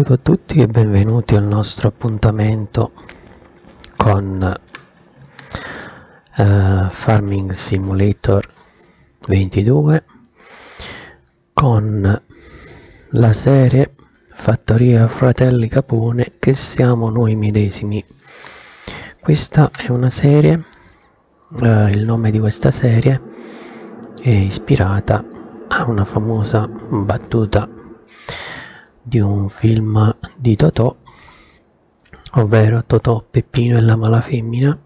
Saluto a tutti e benvenuti al nostro appuntamento con Farming Simulator 22 con la serie Fattoria Fratelli Capone, che siamo noi medesimi. Questa è una serie, il nome di questa serie è ispirata a una famosa battuta di un film di Totò, ovvero Totò, Peppino e la Malafemmina,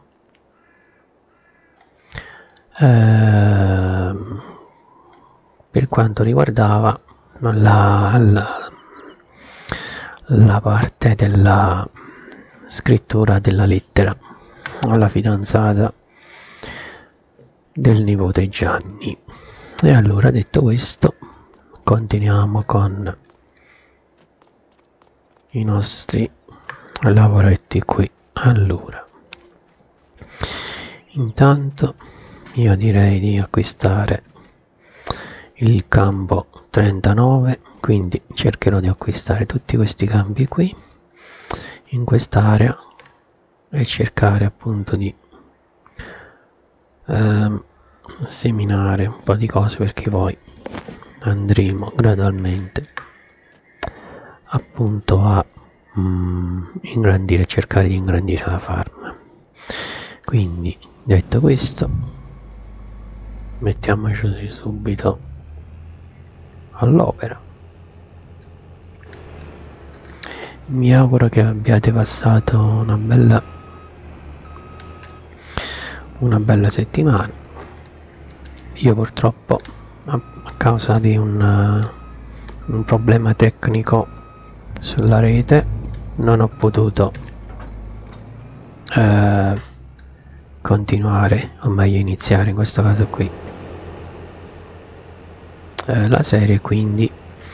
per quanto riguardava la parte della scrittura della lettera alla fidanzata del nipote Gianni. E allora, detto questo, continuiamo con i nostri lavoretti qui. Allora, intanto io direi di acquistare il campo 39, quindi cercherò di acquistare tutti questi campi qui in quest'area e cercare appunto di seminare un po' di cose, perché poi andremo gradualmente appunto a ingrandire, cercare di ingrandire la farm. Quindi, detto questo, mettiamoci subito all'opera. Mi auguro che abbiate passato una bella settimana. Io purtroppo, a causa di un problema tecnico sulla rete, non ho potuto continuare, o meglio iniziare in questo caso qui la serie, quindi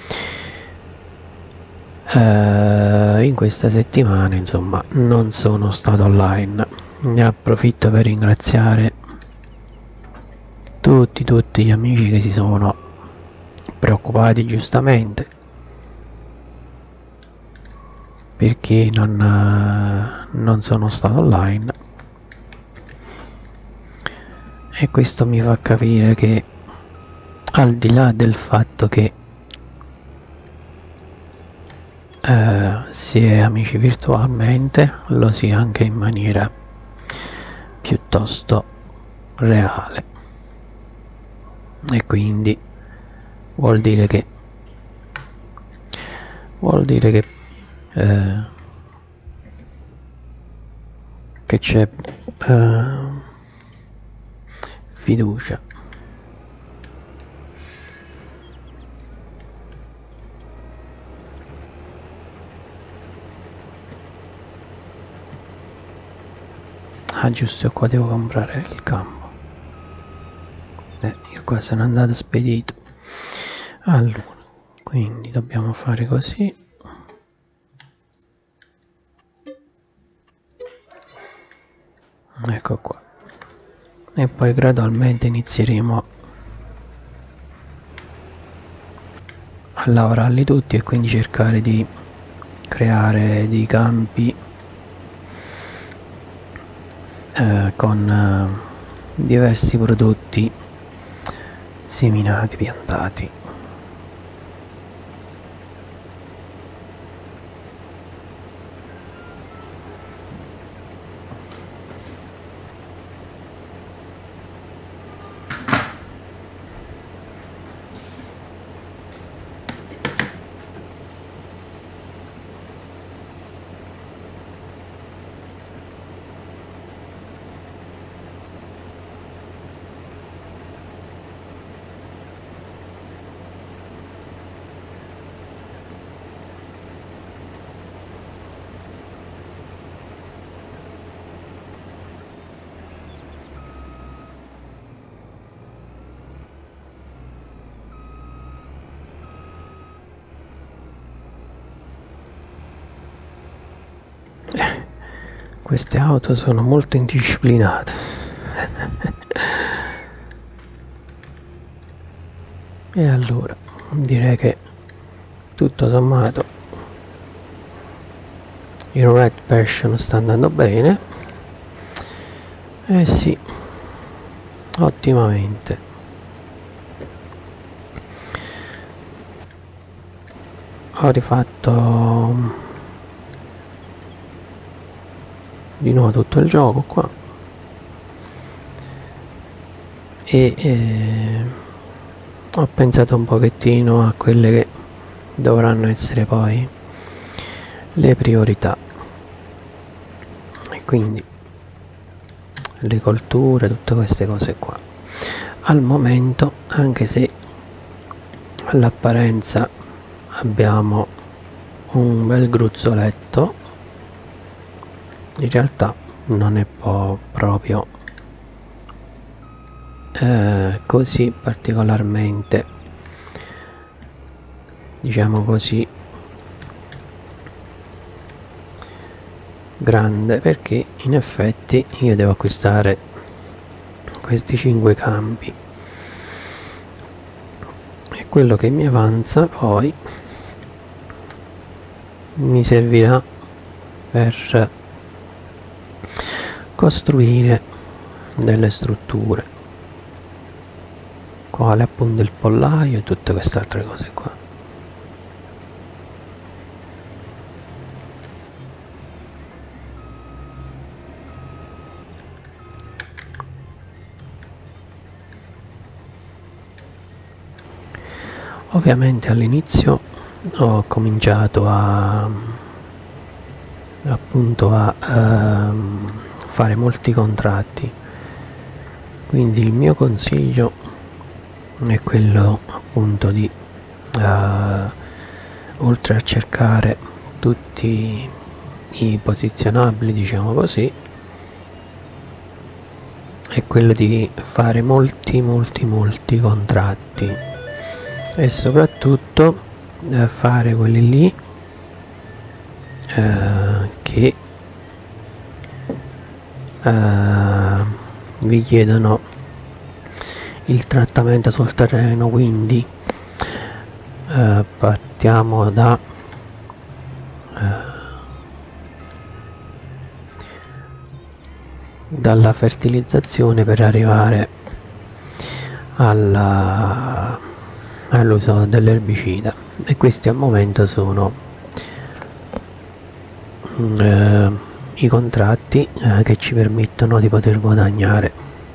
in questa settimana insomma non sono stato online. Ne approfitto per ringraziare tutti gli amici che si sono preoccupati giustamente perché non sono stato online, e questo mi fa capire che, al di là del fatto che si è amici virtualmente, lo si è anche in maniera piuttosto reale, e quindi vuol dire che c'è fiducia. Ah, giusto, qua devo comprare il campo. Io qua sono andato spedito. Allora, quindi dobbiamo fare così. Ecco qua. E poi gradualmente inizieremo a lavorarli tutti, e quindi cercare di creare dei campi con diversi prodotti seminati, piantati. Queste auto sono molto indisciplinate. E allora direi che tutto sommato il Red Passion sta andando bene, eh sì, ottimamente. Ho rifatto di nuovo tutto il gioco qua e ho pensato un pochettino a quelle che dovranno essere poi le priorità, e quindi le colture, tutte queste cose qua. Al momento, anche se all'apparenza abbiamo un bel gruzzoletto, in realtà non è proprio così particolarmente, diciamo così, grande, perché in effetti io devo acquistare questi 5 campi e quello che mi avanza poi mi servirà per costruire delle strutture, quale appunto il pollaio e tutte queste altre cose qua. Ovviamente all'inizio ho cominciato appunto a fare molti contratti, quindi il mio consiglio è quello appunto di oltre a cercare tutti i posizionabili, diciamo così, è quello di fare molti contratti e soprattutto fare quelli lì che vi chiedono il trattamento sul terreno, quindi partiamo dalla fertilizzazione per arrivare all'uso dell'erbicida, e questi al momento sono i contratti che ci permettono di poter guadagnare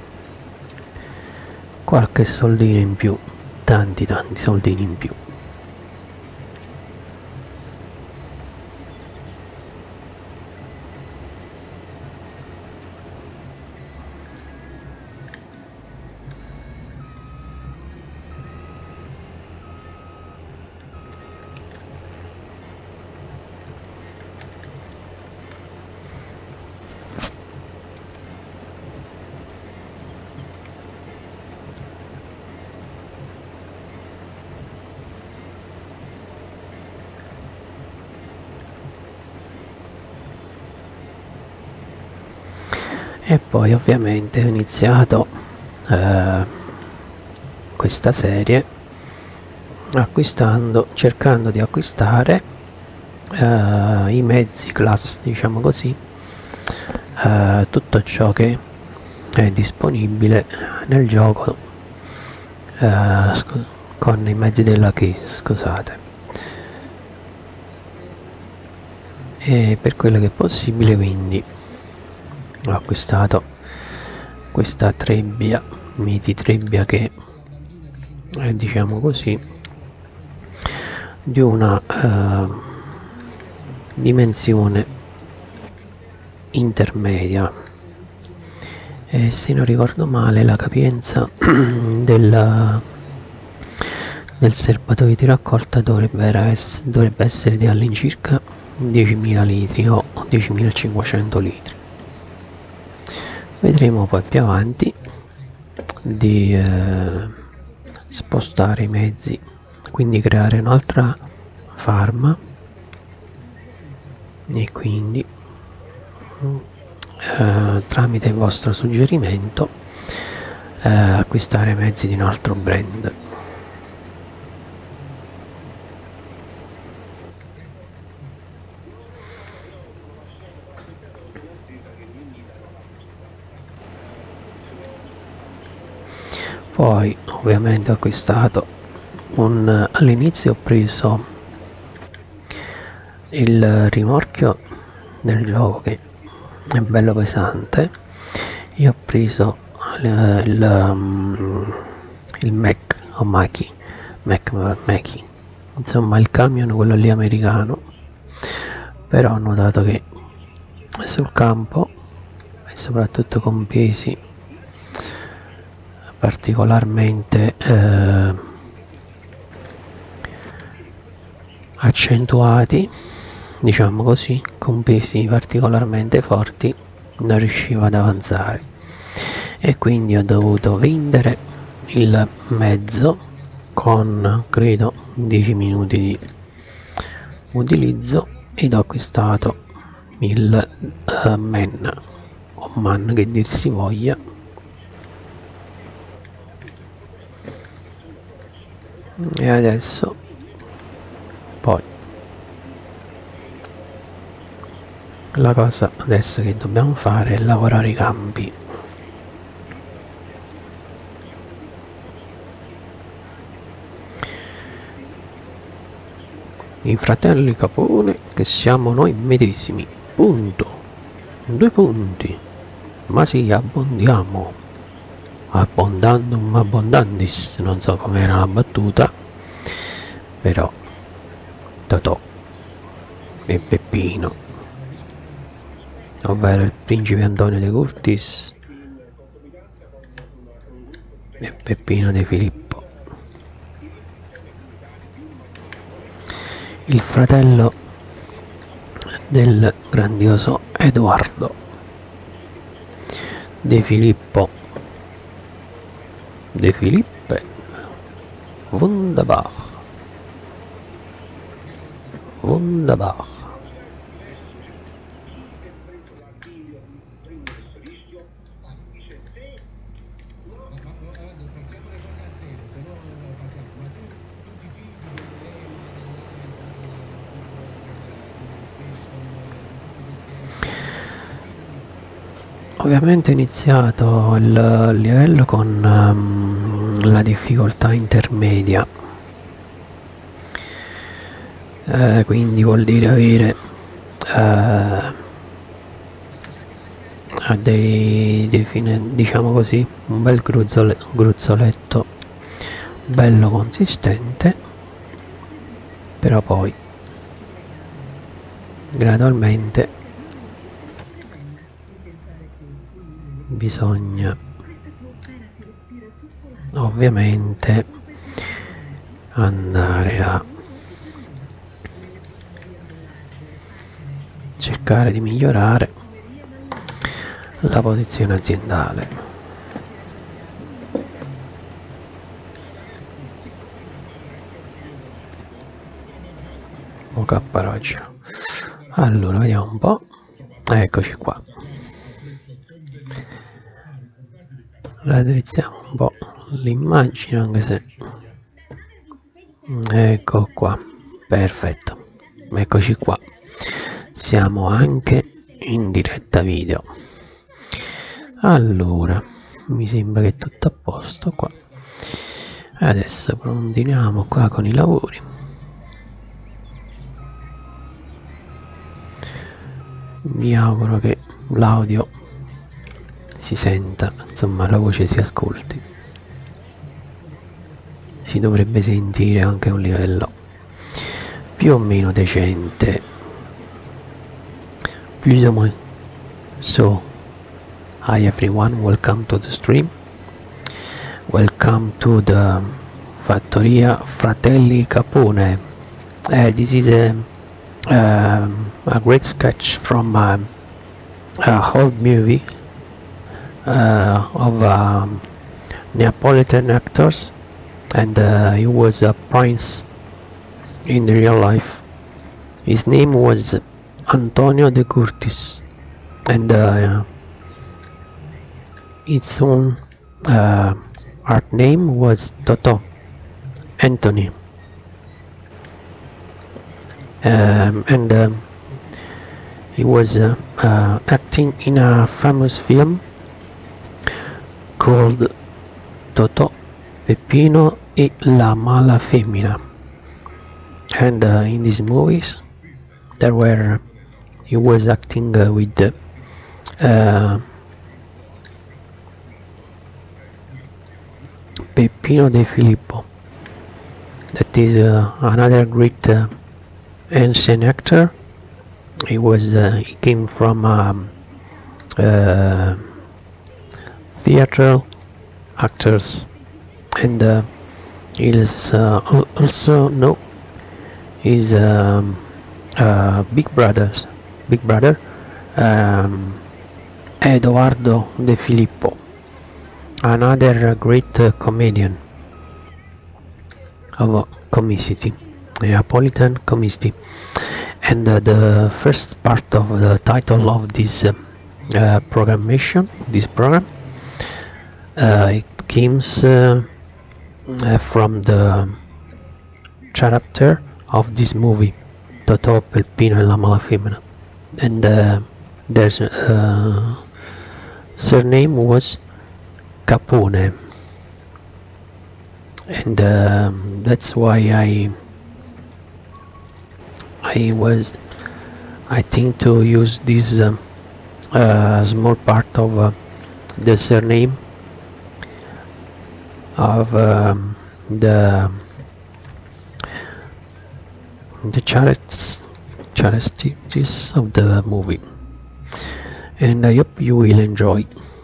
qualche soldino in più, tanti soldini in più. E poi ovviamente ho iniziato questa serie cercando di acquistare i mezzi class, diciamo così, tutto ciò che è disponibile nel gioco con i mezzi della case, scusate, e per quello che è possibile, quindi ho acquistato questa trebbia, miti trebbia, che è, diciamo così, di una dimensione intermedia, e se non ricordo male la capienza del serbatoio di raccolta dovrebbe essere di all'incirca 10.000 litri o 10.500 litri. Vedremo poi più avanti di spostare i mezzi, quindi creare un'altra farm, e quindi tramite il vostro suggerimento acquistare mezzi di un altro brand. Poi ovviamente ho acquistato all'inizio ho preso il rimorchio del gioco che è bello pesante. Io ho preso il Mac o Mackie, insomma il camion, quello lì americano, però ho notato che sul campo e soprattutto con pesi particolarmente accentuati, diciamo così, con pesi particolarmente forti, non riuscivo ad avanzare e quindi ho dovuto vendere il mezzo con credo 10 minuti di utilizzo ed ho acquistato il Man o Man che dir si voglia, e adesso poi la cosa adesso che dobbiamo fare è lavorare i campi. I fratelli Capone che siamo noi medesimi, punto, 2 punti, ma sì, abbondiamo, abbondandum abbondandis, non so com'era la battuta, però Totò e Peppino, ovvero il principe Antonio de Curtis e Peppino De Filippo, il fratello del grandioso Edoardo De Filippo De Filippe Wunderbar. Ovviamente ho iniziato il livello con la difficoltà intermedia, quindi vuol dire avere diciamo così, un bel gruzzoletto bello consistente, però poi gradualmente bisogna ovviamente andare a cercare di migliorare la posizione aziendale. O capparoccia. Allora vediamo un po', eccoci qua, raddrizziamo un po' l'immagine, anche se ecco qua, perfetto, eccoci qua, siamo anche in diretta video. Allora mi sembra che è tutto a posto qua, adesso continuiamo qua con i lavori. Mi auguro che l'audio si senta, insomma la voce si ascolti, si dovrebbe sentire anche a un livello più o meno decente, plus ou moins. So hi everyone, welcome to the stream, welcome to the Fattoria Fratelli Capone. This is a great sketch from a old movie of Neapolitan actors, and he was a prince in the real life. His name was Antonio de Curtis, and its own art name was Totò Anthony. And he was acting in a famous film called Totò Peppino e la mala femmina. And in these movies there were he was acting with Peppino De Filippo, that is another great ancient actor. He came from theater actors, and he is also no, is big brother Edoardo De Filippo, another great comedian of comicity, Neapolitan comicity. And the first part of the title of this program, it comes from the character of this movie, Totò, Peppino e la mala femmina, and their surname was Capone, and that's why I think to use this small part of the surname of the charities of the movie, and I hope you will enjoy.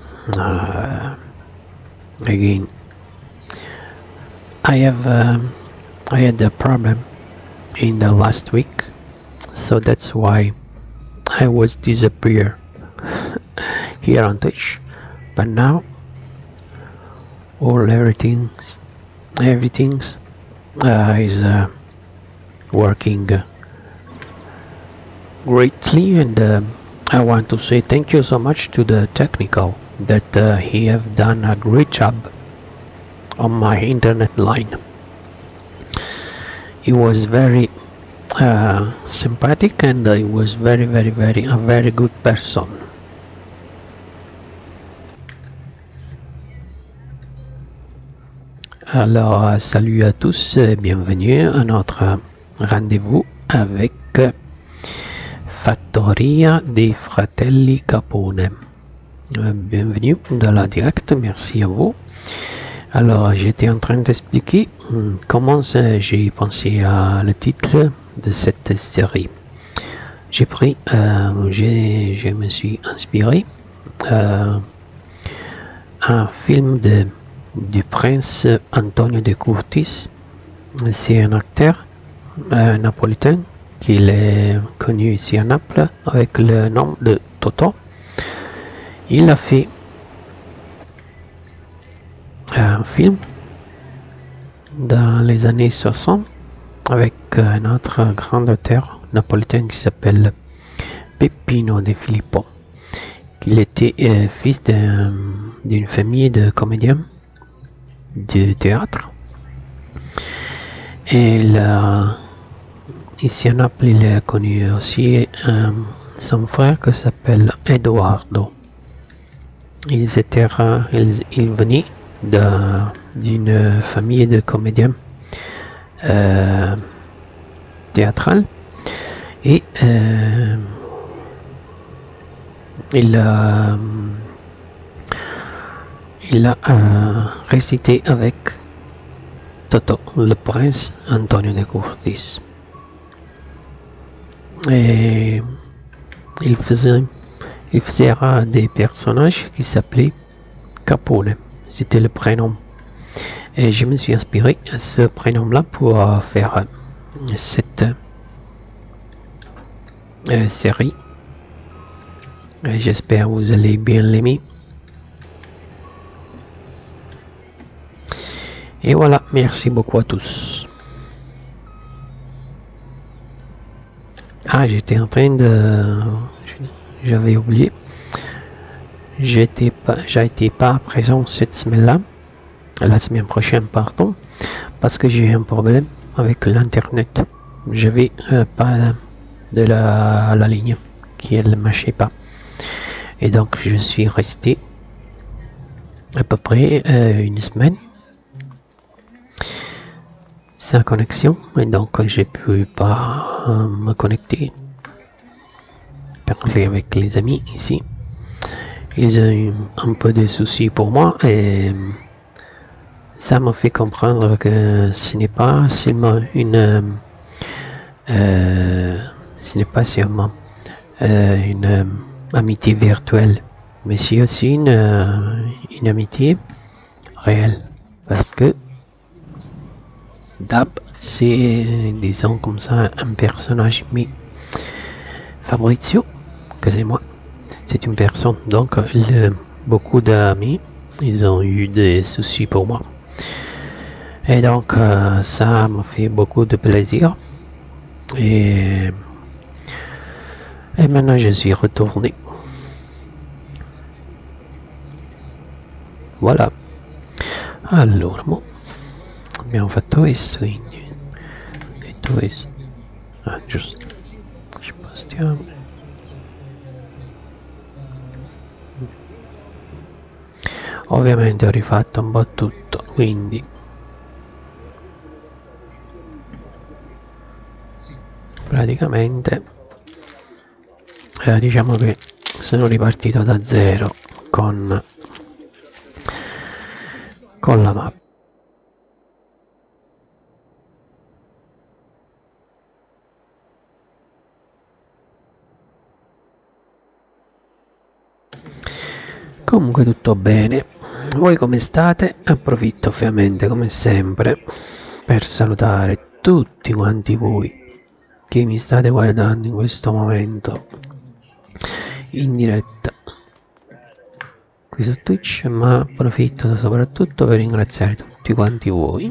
Again, I had a problem in the last week, so that's why I was disappear here on Twitch, but now everything's is working greatly, and I want to say thank you so much to the technical that he have done a great job on my internet line. He was very sympathetic, and he was a very good person. Alors, salut à tous, bienvenue à notre rendez-vous avec Fattoria dei Fratelli Capone. Bienvenue dans la direct, merci à vous. Alors, j'étais en train d'expliquer comment j'ai pensé à le titre de cette série. J'ai pris, je me suis inspiré un film du prince Antonio de Curtis. C'est un acteur napolitain qui est connu ici à Naples avec le nom de Totò. Il a fait un film dans les années 60 avec un autre grand auteur napolitain qui s'appelle Peppino De Filippo, qui était fils d'une famille de comédiens de théâtre. Et ici à Naples, il a connu aussi son frère qui s'appelle Edoardo. Il venait d'une famille de comédiens théâtrales, et il a récité avec Totò, le prince Antonio de Curtis, et il faisait des personnages qui s'appelaient Capone, c'était le prénom, et je me suis inspiré à ce prénom là pour faire cette série, et j'espère que vous allez bien l'aimer. Et voilà, merci beaucoup à tous. Ah, j'étais en train de... J'avais oublié. J'étais pas présent cette semaine-là. La semaine prochaine, pardon. Parce que j'ai eu un problème avec l'internet. Je vais pas de la ligne qui ne marchait pas. Et donc, je suis resté à peu près une semaine sa connexion et donc j'ai pu pas me connecter, parler avec les amis ici. Ils ont eu un peu de soucis pour moi et ça me fait comprendre que ce n'est pas seulement une amitié virtuelle, mais c'est aussi une amitié réelle, parce que Dab, c'est, disons comme ça, un personnage, mais Fabrizio, que c'est moi, c'est une personne, donc beaucoup d'amis, ils ont eu des soucis pour moi. Et donc ça me fait beaucoup de plaisir. Et maintenant je suis retourné. Voilà. Allora, abbiamo fatto questo, quindi detto questo. Ah, giusto. Ci spostiamo. Ovviamente ho rifatto un po' tutto, quindi praticamente diciamo che sono ripartito da zero con la mappa. Comunque tutto bene. Voi come state? Approfitto ovviamente come sempre per salutare tutti quanti voi che mi state guardando in questo momento in diretta qui su Twitch, ma approfitto soprattutto per ringraziare tutti quanti voi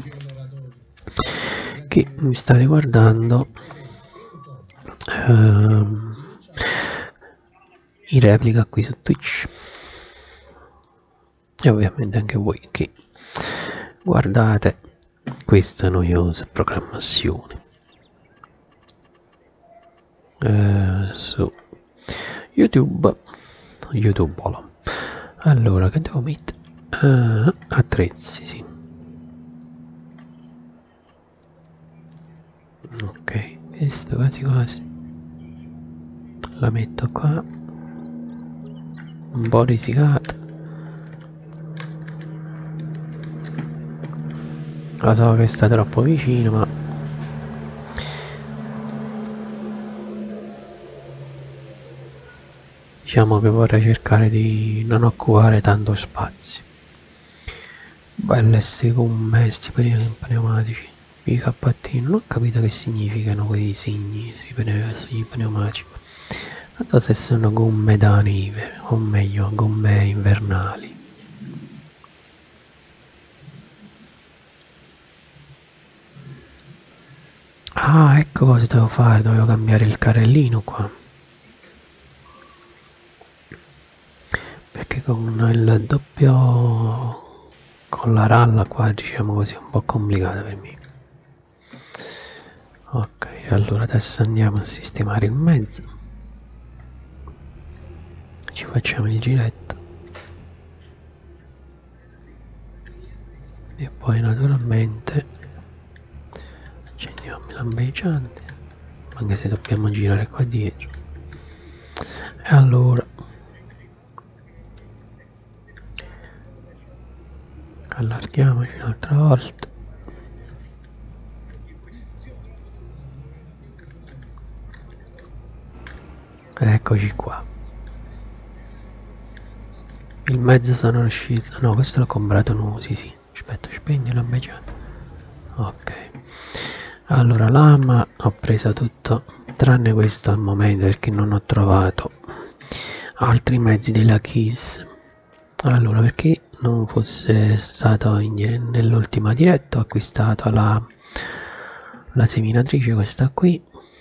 che mi state guardando in replica qui su Twitch, e ovviamente anche voi che guardate questa noiosa programmazione su YouTube. Allora, che devo mettere? Attrezzi, sì. Ok, questo quasi quasi la metto qua, un po' risicata. Lo so che sta troppo vicino, ma diciamo che vorrei cercare di non occupare tanto spazio. Belle queste gomme, questi pneumatici, i KT, non ho capito che significano quei segni sui pneumatici. Non so se sono gomme da neve, o meglio gomme invernali. Ah, ecco cosa devo fare, dovevo cambiare il carrellino qua, perché con il doppio, con la ralla qua, diciamo così, è un po' complicata per me. Ok, allora adesso andiamo a sistemare il mezzo, ci facciamo il giretto e poi naturalmente accendiamo il lampeggiante, anche se dobbiamo girare qua dietro. E allora allarghiamoci un'altra volta. Eccoci qua. Il mezzo sono riuscito. No, questo l'ho comprato nuovo, sì. Aspetta, spegni la lampeggiante. Ok. Allora, lama ho preso tutto, tranne questo al momento perché non ho trovato altri mezzi della Keys. Allora, perché non fosse stato nell'ultima diretta, ho acquistato la seminatrice, questa qui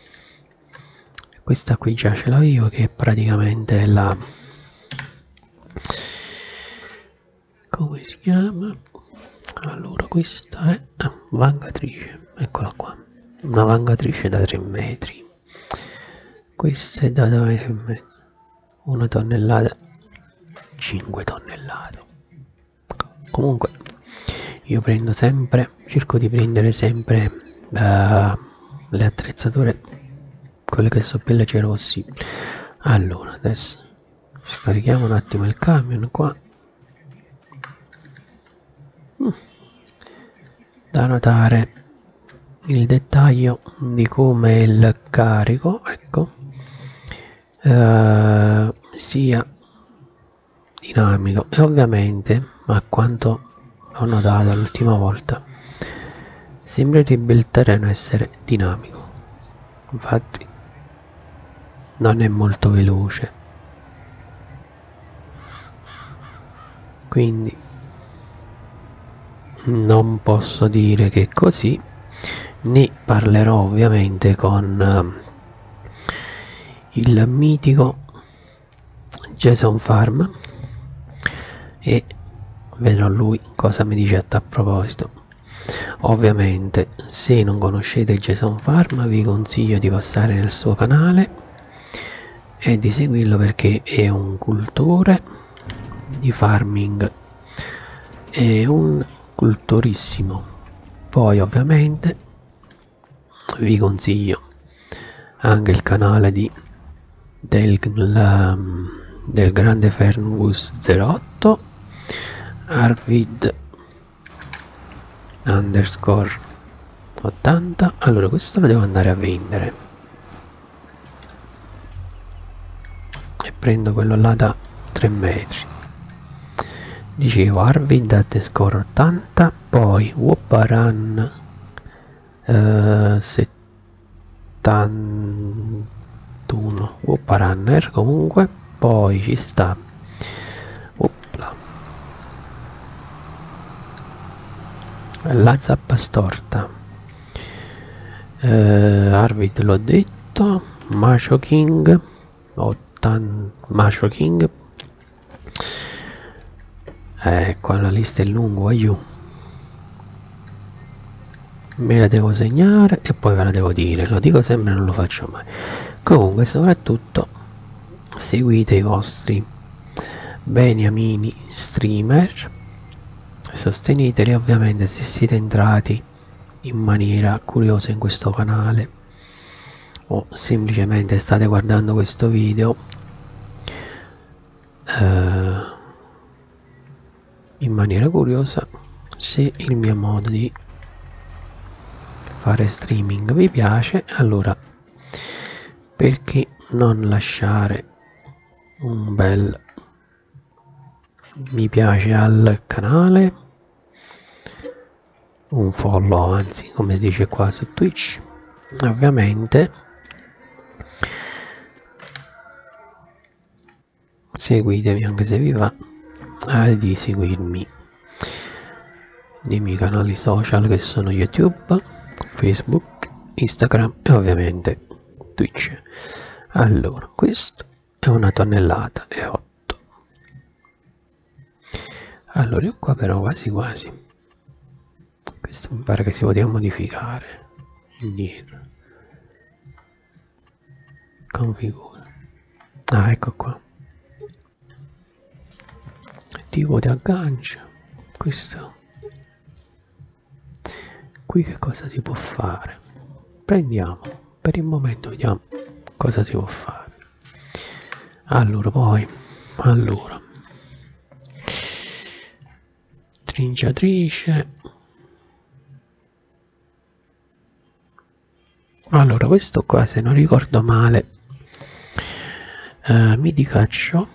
già ce l'avevo, che praticamente è la, come si chiama? Allora, questa è vangatrice, eccola qua, una vangatrice da 3 metri, questa è da 2 metri e mezzo, 1 tonnellata, 5 tonnellate. Comunque io prendo sempre, cerco di prendere sempre le attrezzature, quelle che sono più leggere possibile. Allora adesso scarichiamo un attimo il camion qua. Da notare il dettaglio di come il carico, ecco, sia dinamico, e ovviamente, a quanto ho notato l'ultima volta, sembrerebbe il terreno essere dinamico, infatti non è molto veloce, quindi non posso dire che è così. Ne parlerò ovviamente con il mitico Jason Farm e vedrò lui cosa mi dice a tal proposito. Ovviamente, se non conoscete Jason Farm, vi consiglio di passare nel suo canale e di seguirlo, perché è un cultore di farming, è un cultorissimo. Poi ovviamente vi consiglio anche il canale del grande Ferngus 08 Arvid underscore 80. Allora, questo lo devo andare a vendere e prendo quello là da 3 metri. Dicevo Arvid underscore 80, poi Woparan 71, Woparanner comunque, poi ci sta la zappa storta, Arvid l'ho detto, Macho King, Macho King, qua la lista è lunga, aiù, me la devo segnare e poi ve la devo dire, lo dico sempre, non lo faccio mai. Comunque, soprattutto seguite i vostri beniamini streamer, sosteneteli ovviamente se siete entrati in maniera curiosa in questo canale o semplicemente state guardando questo video in maniera curiosa. Se il mio modo di fare streaming vi piace, allora perché non lasciare un bel mi piace al canale, un follow, anzi, come si dice qua su Twitch. Ovviamente seguitevi anche se vi va di seguirmi nei miei canali social, che sono YouTube, Facebook, Instagram e ovviamente Twitch. Allora, questo è 1,8 tonnellate. Allora, io qua però quasi questo mi pare che si poteva modificare indietro, configura, ecco qua, tipo di aggancio. Questo qui che cosa si può fare? Prendiamo per il momento, vediamo cosa si può fare. Allora, poi trinciatrice. Allora, questo qua, se non ricordo male, mi dicaccio,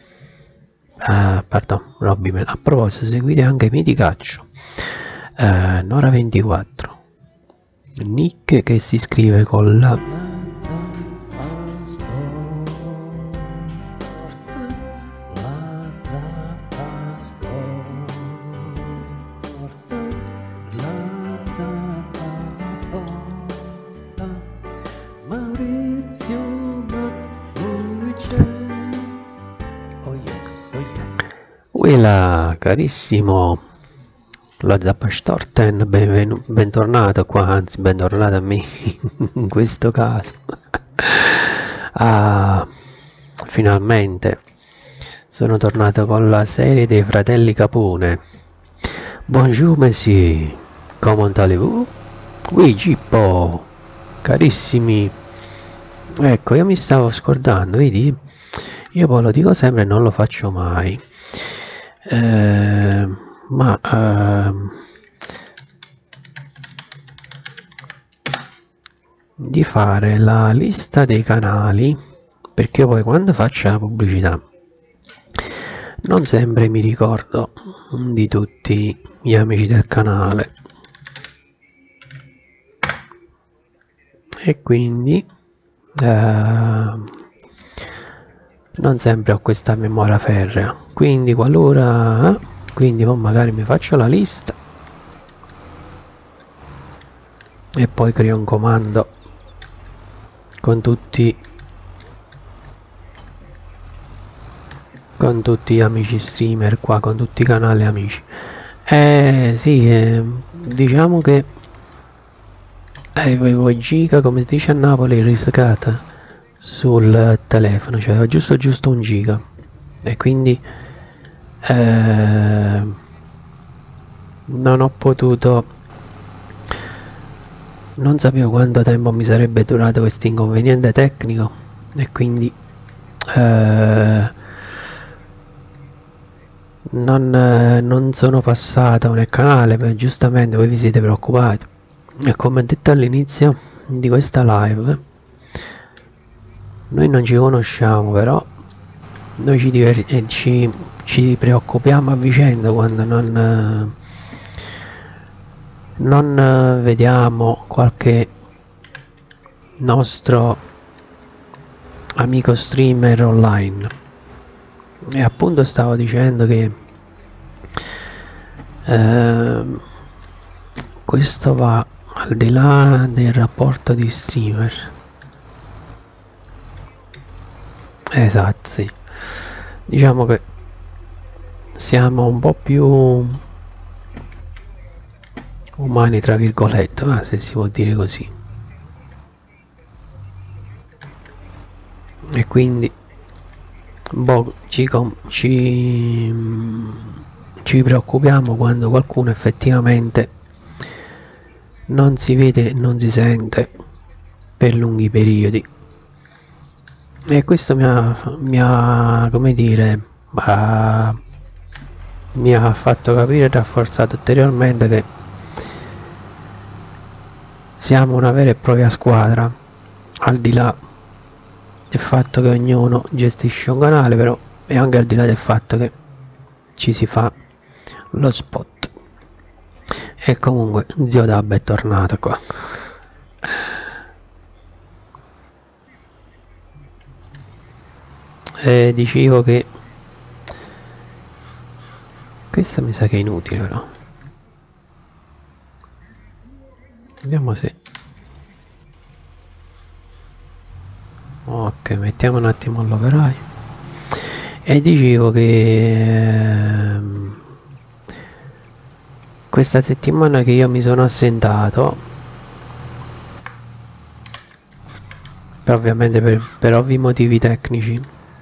pardon, Robbyman. A proposito, seguite anche mi dicaccio Nora 24, nick che si scrive con la carissimo la Zappa Storten, bentornato qua, anzi bentornato a me in questo caso. Finalmente sono tornato con la serie dei fratelli Capone, Bonjour monsieur, comment allez-vous? Oui, Gippo, carissimi. Ecco, io mi stavo scordando, vedi? Io poi lo dico sempre e non lo faccio mai. Ma di fare la lista dei canali, perché poi quando faccio la pubblicità non sempre mi ricordo di tutti gli amici del canale, e quindi non sempre ho questa memoria ferrea, quindi qualora quindi poi magari mi faccio la lista e poi creo un comando con tutti gli amici streamer qua, con tutti i canali amici. Sì, diciamo che avevo giga, come si dice a Napoli, riscata sul telefono, cioè avevo giusto 1 giga, e quindi non ho potuto, non sapevo quanto tempo mi sarebbe durato questo inconveniente tecnico, e quindi non sono passato nel canale, perché giustamente voi vi siete preoccupati, e come detto all'inizio di questa live, noi non ci conosciamo, però noi ci preoccupiamo a vicenda quando non vediamo qualche nostro amico streamer online. E appunto stavo dicendo che questo va al di là del rapporto di streamer. Esatto, sì. Diciamo che siamo un po' più umani, tra virgolette, se si può dire così, e quindi boh, ci preoccupiamo quando qualcuno effettivamente non si vede e non si sente per lunghi periodi, e questo come dire, mi ha fatto capire e rafforzato ulteriormente che siamo una vera e propria squadra, al di là del fatto che ognuno gestisce un canale, però è anche al di là del fatto che ci si fa lo spot. E comunque zio Dab è tornato qua. E dicevo che questa mi sa che è inutile, però vediamo se ok, mettiamo un attimo all'operaio. E dicevo che questa settimana che io mi sono assentato, ovviamente per ovvi motivi tecnici,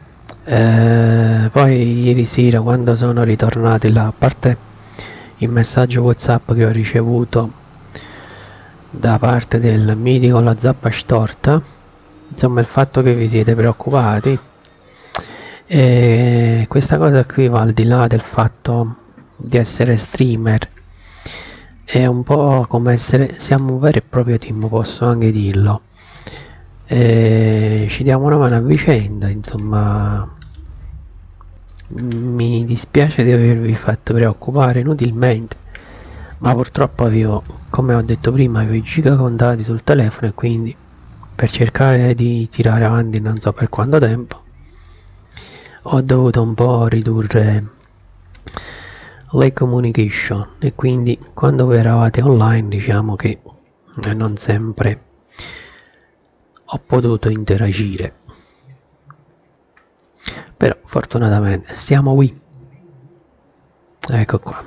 poi ieri sera quando sono ritornati là, a parte il messaggio WhatsApp che ho ricevuto da parte del mitico La Zappa Storta, insomma il fatto che vi siete preoccupati, e questa cosa qui va al di là del fatto di essere streamer, è un po' come siamo un vero e proprio team, posso anche dirlo, ci diamo una mano a vicenda, insomma. Mi dispiace di avervi fatto preoccupare inutilmente, ma purtroppo avevo, come ho detto prima, avevo i giga contati sul telefono, e quindi per cercare di tirare avanti non so per quanto tempo ho dovuto un po' ridurre le communication, e quindi quando voi eravate online diciamo che non sempre ho potuto interagire, però fortunatamente siamo qui, ecco qua.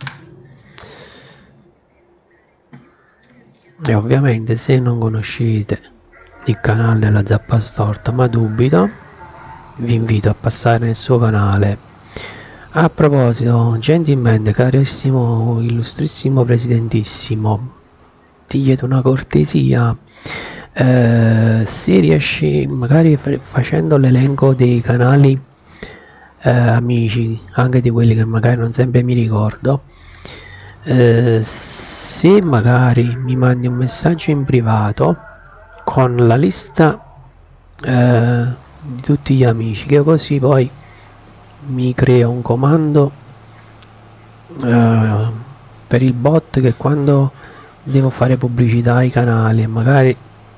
E ovviamente se non conoscete il canale della Zappa Storta, ma dubito, vi invito a passare nel suo canale A proposito, gentilmente, carissimo, illustrissimo presidentissimo, ti chiedo una cortesia, se riesci, magari facendo l'elenco dei canali amici, anche di quelli che magari non sempre mi ricordo, se magari mi mandi un messaggio in privato con la lista di tutti gli amici, che così poi mi creo un comando per il bot, che quando devo fare pubblicità ai canali e magari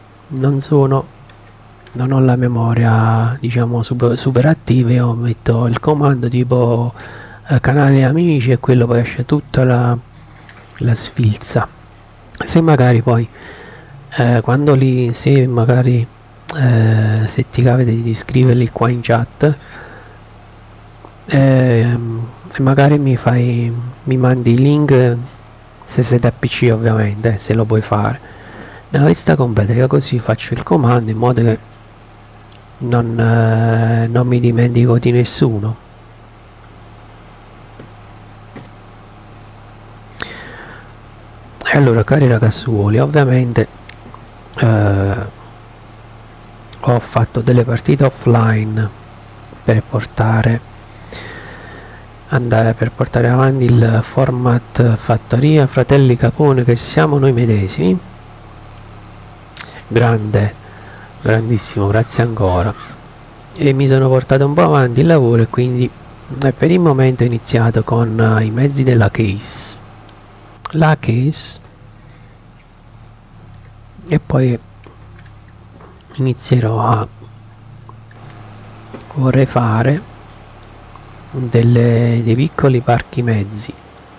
non ho la memoria, diciamo, super attiva, io metto il comando tipo canale amici e quello poi esce tutta la sfilza. Se magari poi quando se magari se ti capita di scriverli qua in chat, e magari mi mandi i link, se siete a PC ovviamente, se lo puoi fare nella lista completa, io così faccio il comando in modo che non mi dimentico di nessuno. E allora, cari ragazzuoli, ovviamente ho fatto delle partite offline per portare avanti il format Fattoria Fratelli Capone, che siamo noi medesimi. Grandissimo, grazie ancora. E mi sono portato un po' avanti il lavoro, e quindi per il momento ho iniziato con i mezzi della case, e poi vorrei fare dei piccoli parchi mezzi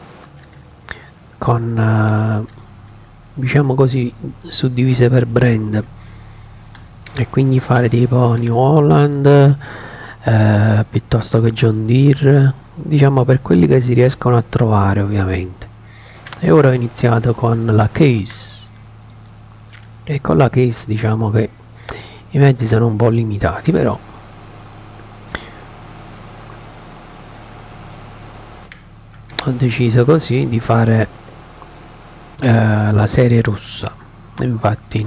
con diciamo così suddivise per brand, e quindi fare tipo New Holland piuttosto che John Deere, diciamo per quelli che si riescono a trovare ovviamente. E ora ho iniziato con la case, e con la case diciamo che i mezzi sono un po' limitati, però ho deciso così di fare la serie russa. Infatti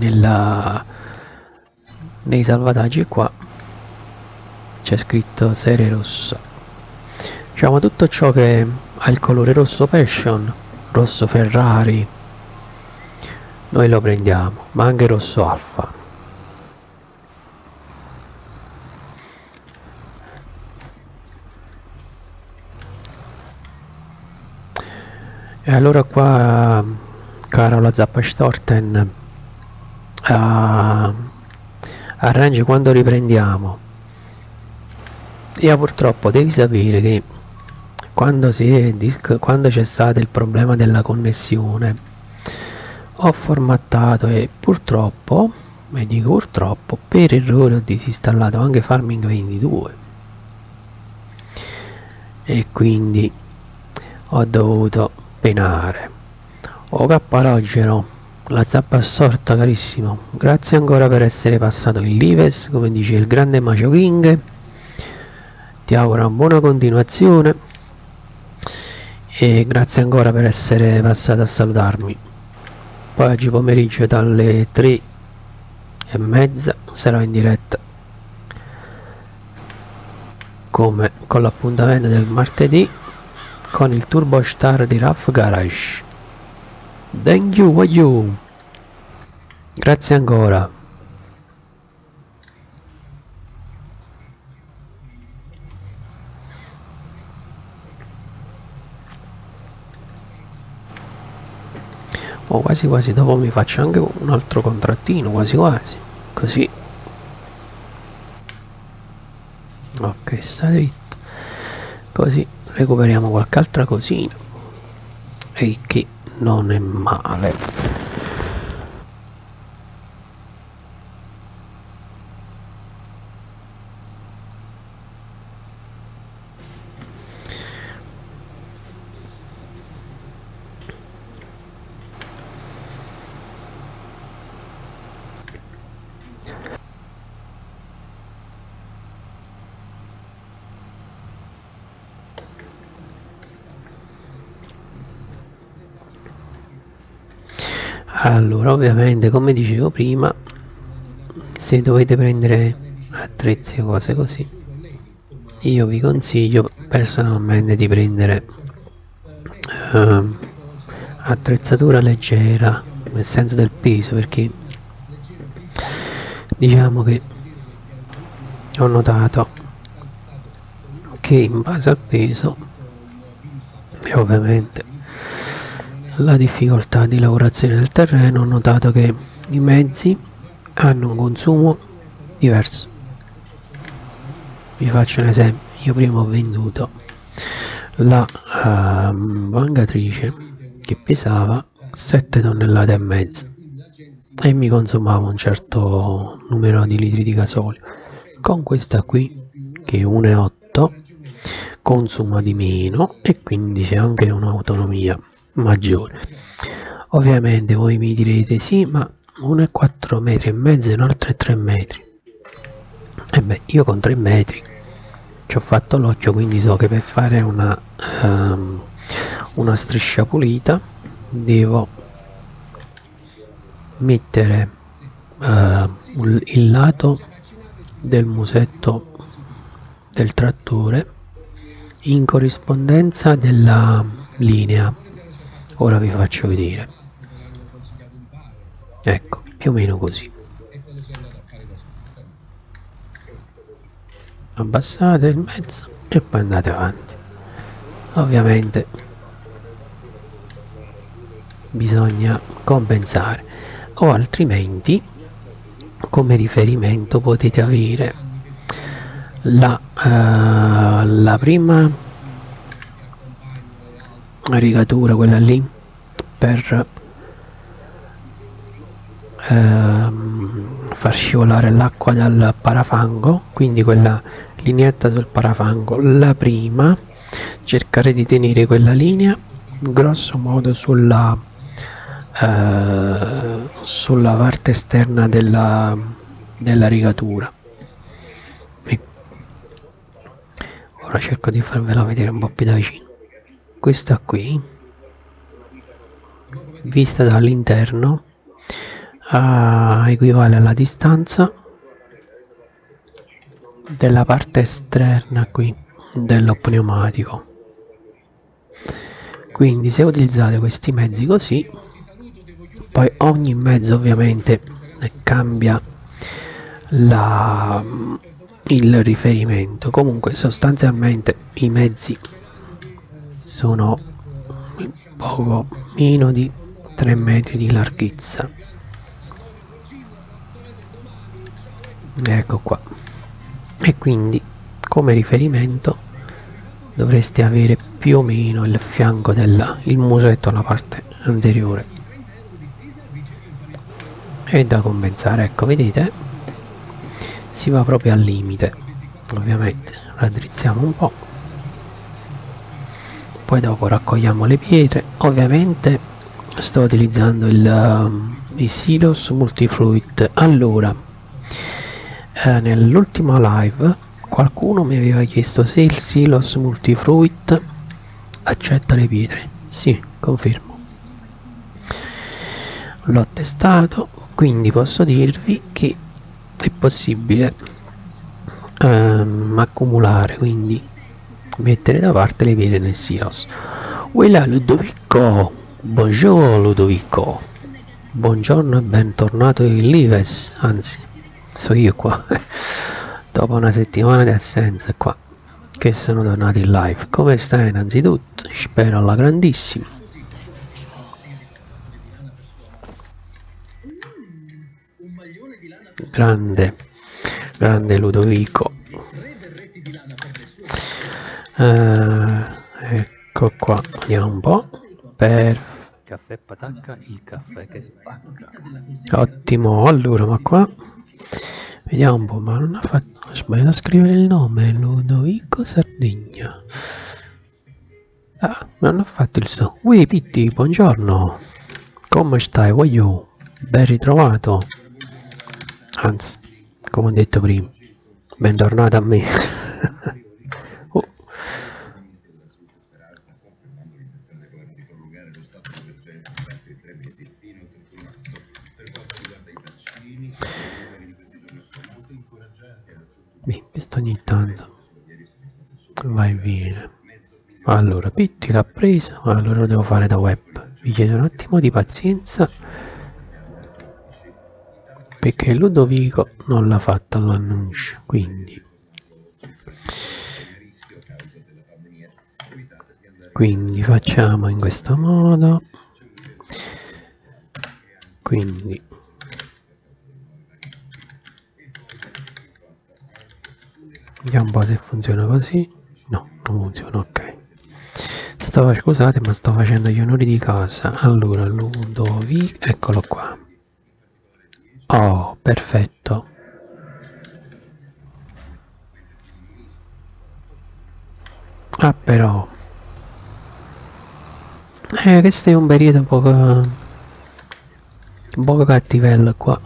nei salvataggi qua c'è scritto serie rossa, diciamo tutto ciò che ha il colore rosso passion, rosso Ferrari, noi lo prendiamo, ma anche rosso alfa. E allora qua, Carola Zappastorten, arrange quando riprendiamo. E purtroppo devi sapere che quando c'è stato il problema della connessione, ho formattato e purtroppo, e dico purtroppo, per errore ho disinstallato anche Farming 22, e quindi ho dovuto penare. Oh Capparogero, la zappa assorta, carissimo, grazie ancora per essere passato in lives, come dice il grande Macio King. Ti auguro una buona continuazione e grazie ancora per essere passato a salutarmi. Poi oggi pomeriggio dalle 3:30 sarò in diretta come con l'appuntamento del martedì con il Turbo Star di Rough Garage. Thank you, grazie ancora. Oh, quasi quasi dopo mi faccio anche un altro contrattino, quasi quasi, così. Ok, sta dritto, così recuperiamo qualche altra cosina, e che non è male. Allora, ovviamente, come dicevo prima, se dovete prendere attrezzi o cose così, io vi consiglio personalmente di prendere ehm, attrezzatura leggera, nel senso del peso, perché diciamo che ho notato che in base al peso e ovviamente la difficoltà di lavorazione del terreno, ho notato che i mezzi hanno un consumo diverso. Vi faccio un esempio: io prima ho venduto la vangatrice che pesava 7 tonnellate e mezza e mi consumava un certo numero di litri di gasolio. Con questa qui, che è 1,8, consuma di meno e quindi c'è anche un'autonomia maggiore. Ovviamente voi mi direte sì, ma 1,4 metri e mezzo e un altro è 3 metri. E beh, io con 3 metri ci ho fatto l'occhio, quindi so che per fare una striscia pulita devo mettere il lato del musetto del trattore in corrispondenza della linea. Ora vi faccio vedere, ecco, più o meno così. Abbassate il mezzo e poi andate avanti. Ovviamente bisogna compensare, o altrimenti come riferimento potete avere la prima rigatura, quella lì per far scivolare l'acqua dal parafango, quindi quella lineetta sul parafango, la prima, cercare di tenere quella linea grosso modo sulla parte esterna della rigatura. E ora cerco di farvela vedere un po' più da vicino. Questa qui, vista dall'interno, equivale alla distanza della parte esterna qui dello pneumatico. Quindi se utilizzate questi mezzi così, poi ogni mezzo ovviamente cambia il riferimento. Comunque sostanzialmente i mezzi sono poco meno di 3 metri di larghezza. Ecco qua. E quindi come riferimento dovreste avere più o meno il fianco il musetto alla parte anteriore. E da compensare, ecco, vedete, si va proprio al limite. Ovviamente raddrizziamo un po', poi dopo raccogliamo le pietre. Ovviamente sto utilizzando il Silos Multifruit. Allora, nell'ultima live qualcuno mi aveva chiesto se il Silos Multifruit accetta le pietre. Sì, confermo. L'ho testato, quindi posso dirvi che è possibile accumulare, quindi mettere da parte le pietre nel silos. Uela Ludovico, buongiorno Ludovico, buongiorno e bentornato in Lives, anzi so io qua dopo una settimana di assenza qua che sono tornato in live. Come stai innanzitutto? Spero alla grandissima. Grande Ludovico. Ecco qua, vediamo un po'. Caffè patacca, il caffè che spacca. Ottimo, allora, ma qua vediamo un po', ma non ha fatto, ho sbagliato a scrivere il nome, Ludovico Sardegna. Ah, non ho fatto il so. Ui Pitti, buongiorno. Come stai? Voglio ben ritrovato. Anzi, come ho detto prima, bentornato a me. Oh. questo ogni tanto vai via. Allora, Pitti l'ha preso, allora lo devo fare da web. Vi chiedo un attimo di pazienza perché Ludovico non l'ha fatto l'annuncio, quindi facciamo in questo modo, quindi vediamo un po' se funziona così. No, non funziona, ok. Scusate, ma sto facendo gli onori di casa. Allora, Ludovico, eccolo qua. Oh, perfetto. Ah, però questo è un periodo un poco cattivello qua.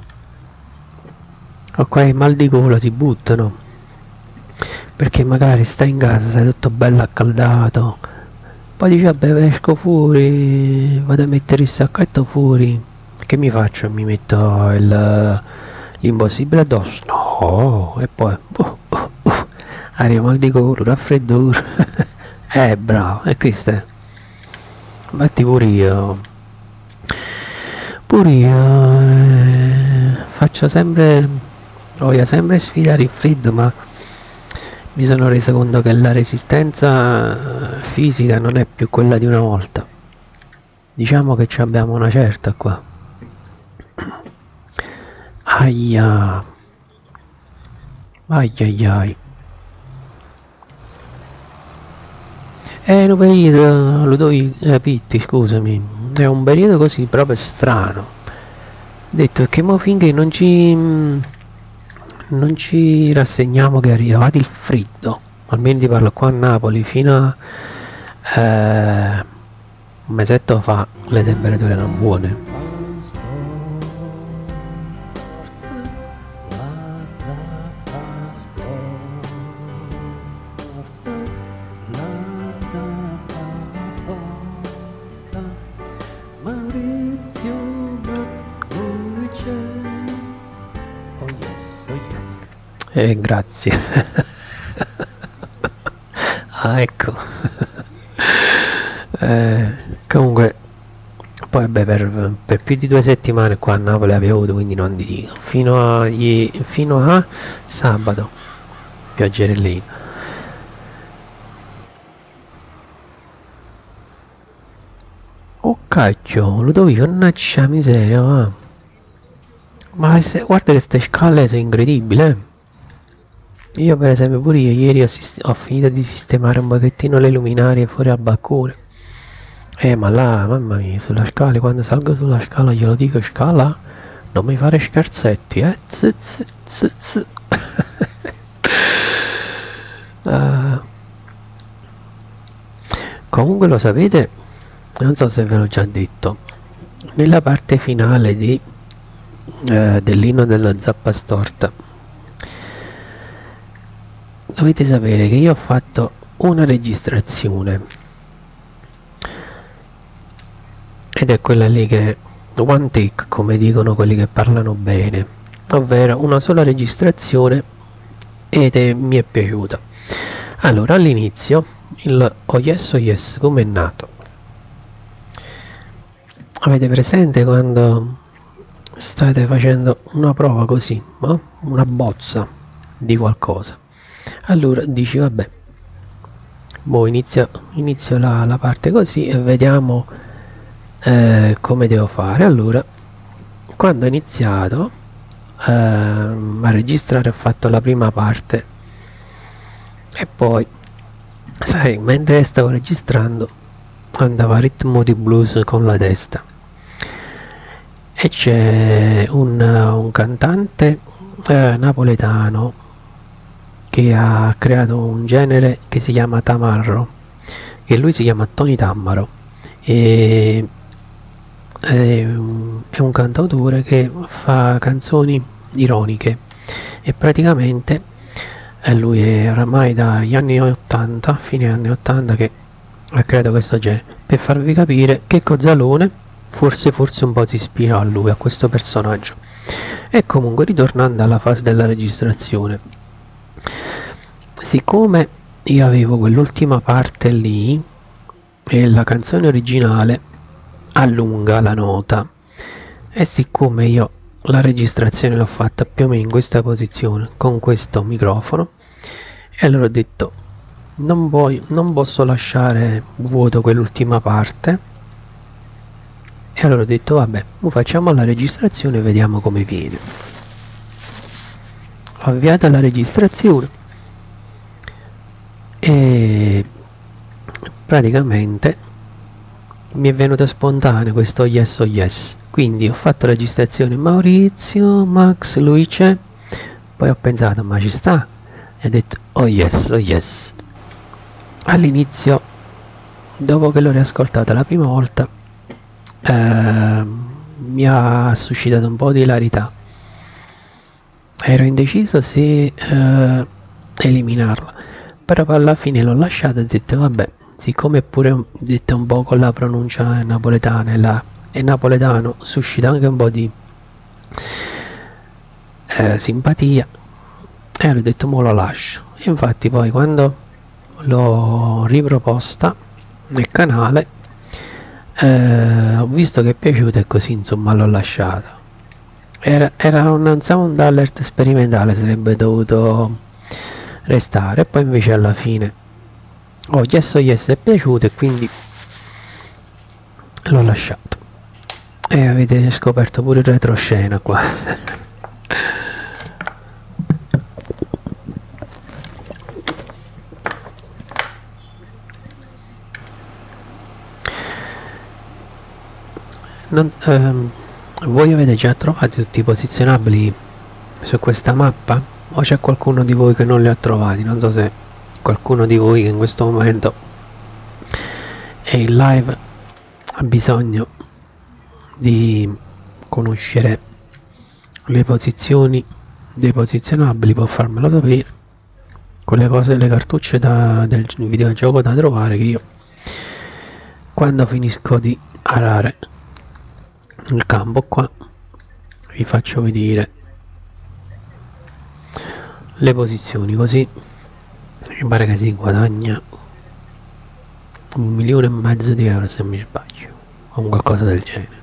O qua il mal di gola si buttano, perché magari stai in casa, sei tutto bello accaldato, poi dici vabbè esco fuori, vado a mettere il sacchetto fuori, che mi faccio? Mi metto l'impossibile addosso? No, e poi arriva mal di gola, raffreddore. Bravo, e questo è. Infatti pure io faccio sempre, voglio sempre sfidare il freddo, ma mi sono reso conto che la resistenza fisica non è più quella di una volta. Diciamo che ci abbiamo una certa qua. Aia, ai ai ai. Un periodo, Ludovico, Pitti, scusami, è un periodo così proprio strano. Detto che mo finché non ci rassegniamo che è arrivato il freddo, almeno ti parlo qua a Napoli, fino a un mesetto fa le temperature erano buone. Grazie. Ah, ecco. Comunque poi beh, per più di 2 settimane qua a Napoli avevo avuto, quindi non ti dico, fino a sabato pioggerellino. Oh cacchio, Ludovico, mannaggia miseria, va. Ma guarda che queste scale sono incredibili, eh. Io per esempio pure io ieri ho finito di sistemare un pochettino le luminarie fuori al balcone. Ma là, mamma mia, sulla scala, quando salgo sulla scala glielo dico, scala, non mi fare scherzetti, Comunque lo sapete, non so se ve l'ho già detto, nella parte finale dell'inno della zappa storta dovete sapere che io ho fatto una registrazione ed è quella lì che one take, come dicono quelli che parlano bene, ovvero una sola registrazione, ed mi è piaciuta. Allora, all'inizio il oh yes come è nato? Avete presente quando state facendo una prova così, no? Una bozza di qualcosa? Allora dici vabbè, boh, inizio la parte così e vediamo come devo fare. Allora, quando ho iniziato a registrare, ho fatto la prima parte e poi, sai, mentre stavo registrando andava a ritmo di blues con la testa, e c'è un cantante napoletano che ha creato un genere che si chiama Tamarro, che lui si chiama Tony Tammaro, e è un cantautore che fa canzoni ironiche, e praticamente lui è oramai dagli anni 80, fine anni 80, che ha creato questo genere, per farvi capire che Cozzalone forse un po' si ispira a lui, a questo personaggio. E comunque, ritornando alla fase della registrazione, siccome io avevo quell'ultima parte lì e la canzone originale allunga la nota, e siccome io la registrazione l'ho fatta più o meno in questa posizione con questo microfono, e allora ho detto non posso lasciare vuoto quell'ultima parte, e allora ho detto vabbè, facciamo la registrazione e vediamo come viene. Ho avviato la registrazione e praticamente mi è venuto spontaneo questo yes o yes, quindi ho fatto la registrazione Maurizio, Max, Luice, poi ho pensato ma ci sta, e ho detto oh yes, oh yes. All'inizio, dopo che l'ho riascoltata la prima volta, mi ha suscitato un po' di ilarità, ero indeciso se eliminarla, però alla fine l'ho lasciata e ho detto vabbè, siccome pure detta un po' con la pronuncia napoletana e napoletano suscita anche un po' di simpatia, e ho detto mo lo lascio. E infatti poi quando l'ho riproposta nel canale ho visto che è piaciuta e così insomma l'ho lasciata. Era un sound alert sperimentale, sarebbe dovuto restare, e poi invece alla fine yes è piaciuto e quindi l'ho lasciato, e avete scoperto pure il retroscena qua. Voi avete già trovato tutti i posizionabili su questa mappa o c'è qualcuno di voi che non li ha trovati? Non so se qualcuno di voi che in questo momento è in live ha bisogno di conoscere le posizioni dei posizionabili, può farmelo sapere con le cose, le cartucce del videogioco da trovare, che io quando finisco di arare il campo qua vi faccio vedere le posizioni, così mi pare che si guadagna 1,5 milioni di euro se mi sbaglio o qualcosa del genere.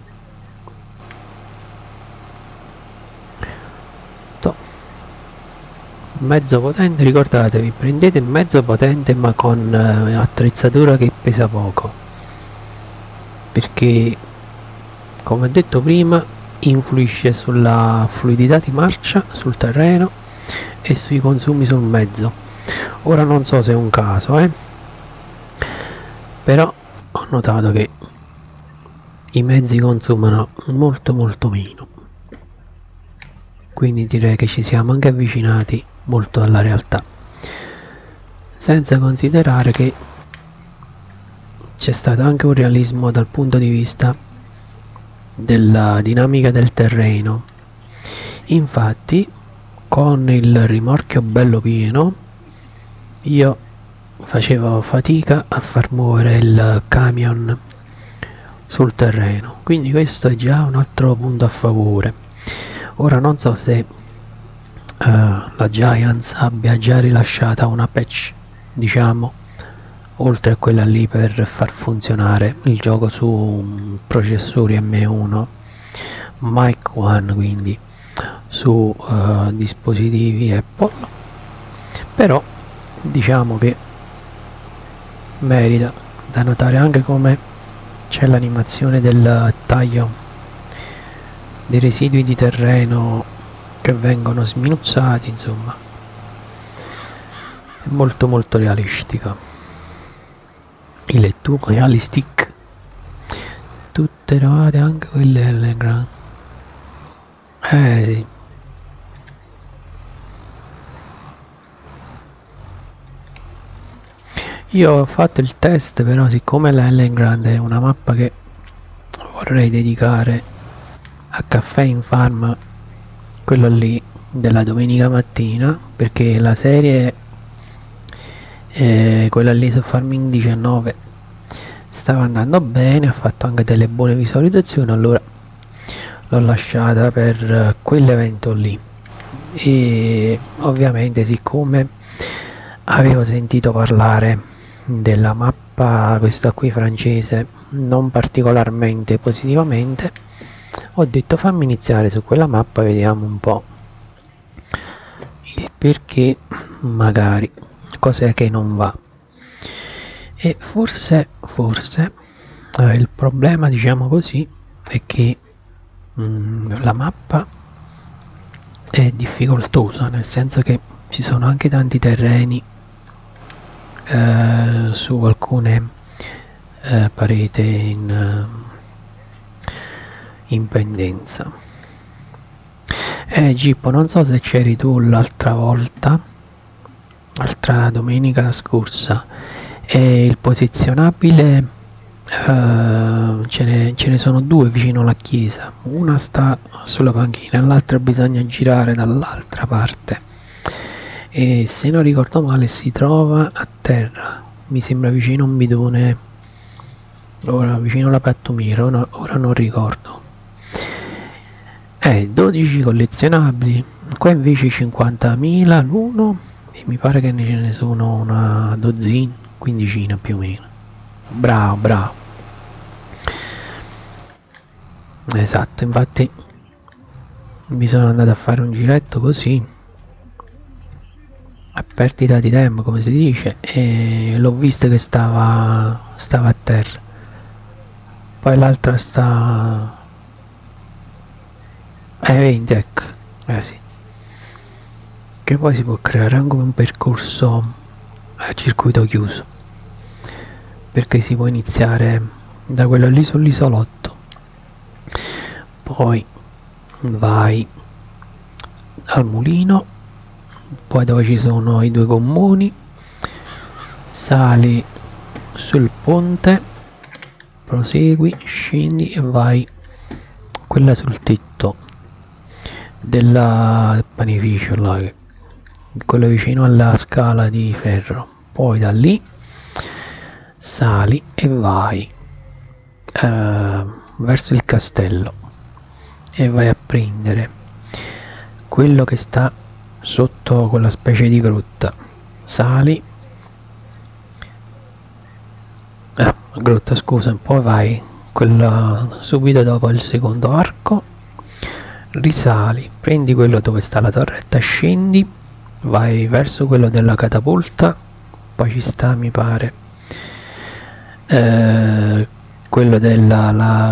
Mezzo potente, ricordatevi, prendete mezzo potente ma con attrezzatura che pesa poco, perché come ho detto prima influisce sulla fluidità di marcia sul terreno e sui consumi sul mezzo. Ora non so se è un caso, però ho notato che i mezzi consumano molto meno, quindi direi che ci siamo anche avvicinati molto alla realtà, senza considerare che c'è stato anche un realismo dal punto di vista della dinamica del terreno. Infatti con il rimorchio bello pieno io facevo fatica a far muovere il camion sul terreno, quindi questo è già un altro punto a favore. Ora non so se la Giants abbia già rilasciata una patch, diciamo, oltre a quella lì per far funzionare il gioco su processori M1 Mic One, quindi su dispositivi Apple, però diciamo che merita da notare anche come c'è l'animazione del taglio dei residui di terreno che vengono sminuzzati, insomma è molto realistica. Il letture realistic, tutte trovate anche quelle Allegra, sì. Io ho fatto il test, però siccome la Ellen Grande è una mappa che vorrei dedicare a Caffè in Farm, quello lì della domenica mattina, perché la serie quella lì su Farming 19 stava andando bene, ha fatto anche delle buone visualizzazioni, allora l'ho lasciata per quell'evento lì. E ovviamente siccome avevo sentito parlare della mappa, questa qui francese, non particolarmente positivamente. Ho detto fammi iniziare su quella mappa, vediamo un po' il perché, magari cos'è che non va. E forse il problema, diciamo così, è che la mappa è difficoltosa, nel senso che ci sono anche tanti terreni su alcune pareti in pendenza. Gippo, non so se c'eri tu l'altra volta, l'altra domenica scorsa, e il posizionabile ce ne sono due vicino alla chiesa, una sta sulla panchina e l'altra bisogna girare dall'altra parte, e se non ricordo male si trova a terra, mi sembra vicino a un bidone, ora vicino alla pattumiera, ora non ricordo. 12 collezionabili, qua invece 50.000 l'uno, e mi pare che ne sono una dozzina, quindicina più o meno. Bravo. Esatto, infatti mi sono andato a fare un giretto così, a perdita di tempo come si dice, e l'ho visto che stava a terra. Poi l'altra sta... 20, ecco, sì. Che poi si può creare anche un percorso a circuito chiuso, perché si può iniziare da quello lì sull'isolotto, poi vai al mulino, poi dove ci sono i due comuni, sali sul ponte, prosegui, scendi e vai quella sul tetto del panificio là, quello vicino alla scala di ferro. Poi da lì sali e vai verso il castello e vai a prendere quello che sta sotto quella specie di grotta. Sali grotta, scusa, poi vai quella subito dopo il secondo arco, risali, prendi quello dove sta la torretta, scendi, vai verso quello della catapulta, poi ci sta, mi pare, quello della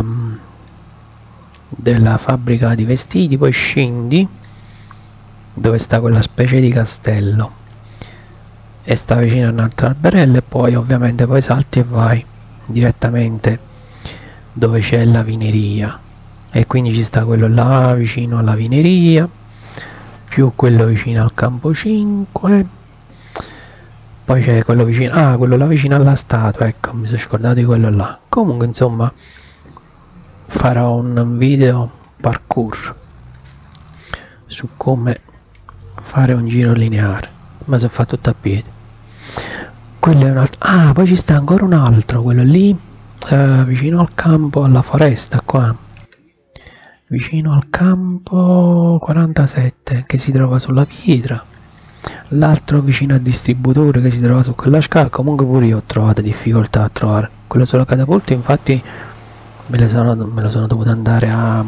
fabbrica di vestiti, poi scendi dove sta quella specie di castello e sta vicino a un altro alberello, e poi ovviamente poi salti e vai direttamente dove c'è la vineria, e quindi ci sta quello là vicino alla vineria, più quello vicino al campo 5, poi c'è quello vicino, quello là vicino alla statua, ecco, mi sono scordato di quello là. Comunque insomma farò un video parkour su come fare un giro lineare, ma se fa tutto a piedi. Quello è un altro, poi ci sta ancora un altro, quello lì vicino al campo, alla foresta qua, vicino al campo 47, che si trova sulla pietra, l'altro vicino al distributore che si trova su quella scala. Comunque pure io ho trovato difficoltà a trovare quello sulla catapulta, infatti me lo sono dovuto andare a...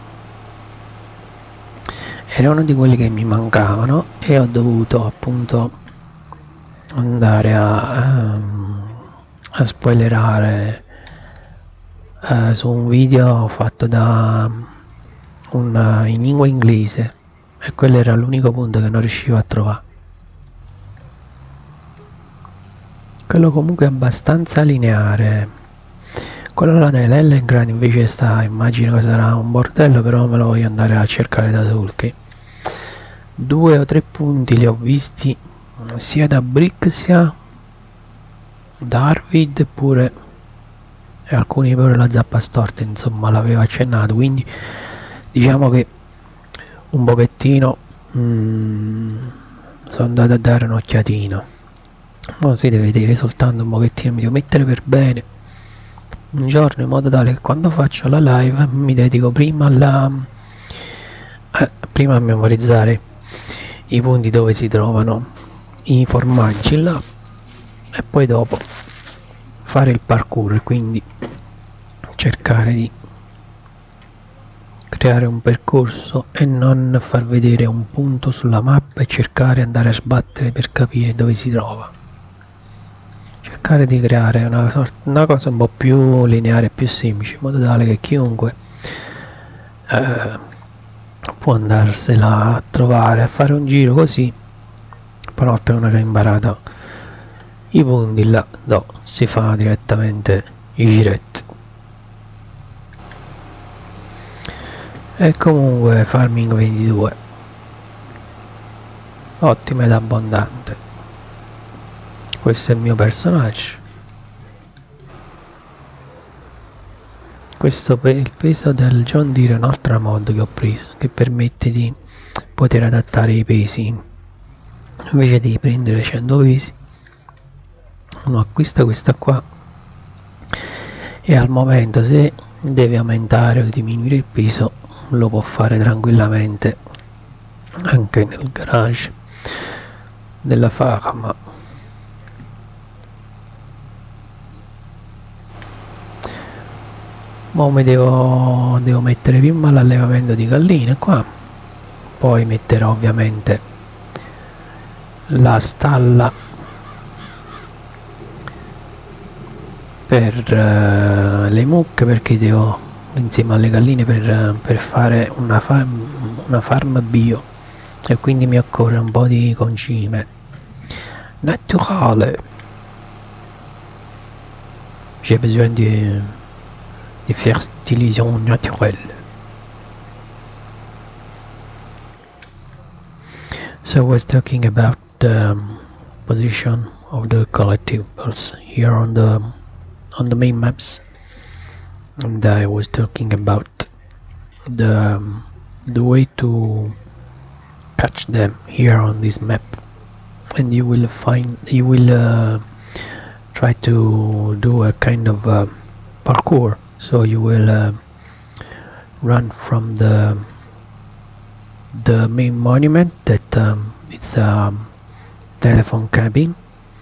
era uno di quelli che mi mancavano e ho dovuto appunto andare a spoilerare su un video fatto da in lingua inglese, e quello era l'unico punto che non riuscivo a trovare. Quello comunque è abbastanza lineare. Quello là dell'Ellengrad invece sta, immagino che sarà un bordello, però me lo voglio andare a cercare da solo, che 2 o 3 punti li ho visti sia da Brixia, da Arvid, eppure e alcuni pure la zappa storta, insomma l'aveva accennato, quindi diciamo che un pochettino sono andato a dare un'occhiatina. Ora si deve vedere soltanto un pochettino, mi devo mettere per bene un giorno in modo tale che quando faccio la live mi dedico prima prima a memorizzare i punti dove si trovano i formaggi là e poi dopo fare il parkour, quindi cercare di creare un percorso e non far vedere un punto sulla mappa e cercare di andare a sbattere per capire dove si trova. Cercare di creare una cosa un po' più lineare, più semplice, in modo tale che chiunque può andarsela a trovare, a fare un giro così. Una volta che ha imparato i punti là, si fa direttamente i giretti. E comunque Farming 22 ottimo ed abbondante. Questo è il mio personaggio. Questo è il peso del John Deere, un'altra mod che ho preso, che permette di poter adattare i pesi. Invece di prendere 100 pesi, uno acquista questa qua e al momento, se deve aumentare o diminuire il peso, lo può fare tranquillamente anche nel garage della farma. Mo mi devo mettere prima l'allevamento di galline qua, poi metterò ovviamente la stalla per le mucche, perché devo, insieme alle galline, per fare una farm bio, e quindi mi occorre un po' di concime naturale. J'ai besoin de fertilisation naturelle. So I was talking about the position of the collectibles here on the main maps, and I was talking about the way to catch them here on this map, and you will try to do a kind of parkour. So you will run from the main monument that it's a telephone cabin,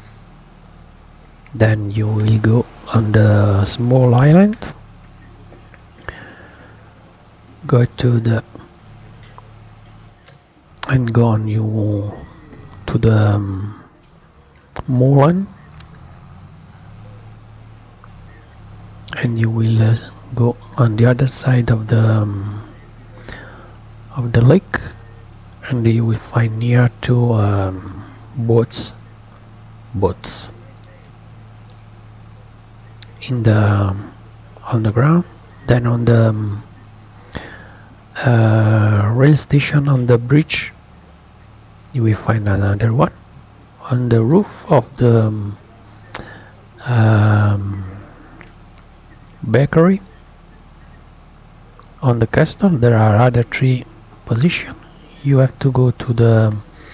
then you will go on the small island, go to the and go on you to the moorland, and you will go on the other side of the lake, and you will find near two boats in the on the ground. Then on the rail station, on the bridge, you will find another one. On the roof of the bakery, on the castle, there are other 3 positions. You have to go to the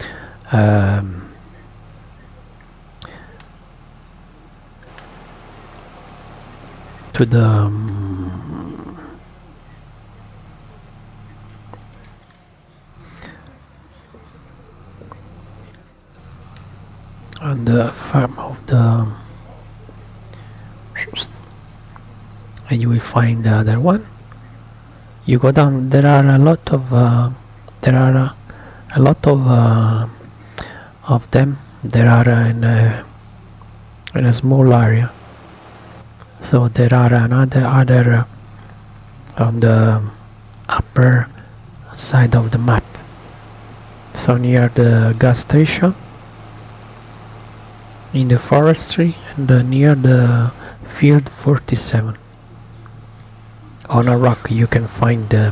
on the farm of the, and you will find the other one. You go down, there are a lot of them. There are in a small area, so there are other on the upper side of the map, so near the gas station, in the forestry, and near the field 47. On a rock you can find them.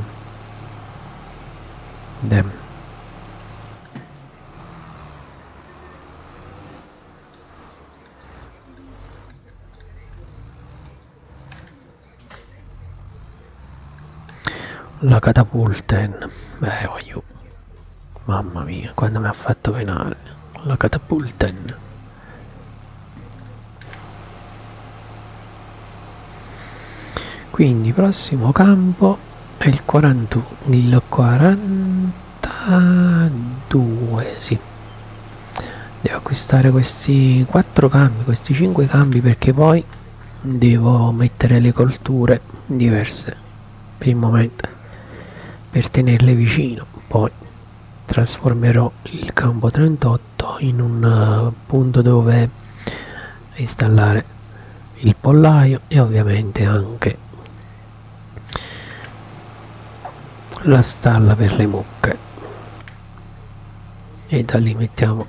La catapulten, voglio, mamma mia, quando mi ha fatto penare la catapulten. Quindi prossimo campo è il 42, sì, devo acquistare questi 4 cambi, questi 5 cambi, perché poi devo mettere le colture diverse per il momento per tenerle vicino. Poi trasformerò il campo 38 in un punto dove installare il pollaio e ovviamente anche la stalla per le mucche, e da lì mettiamo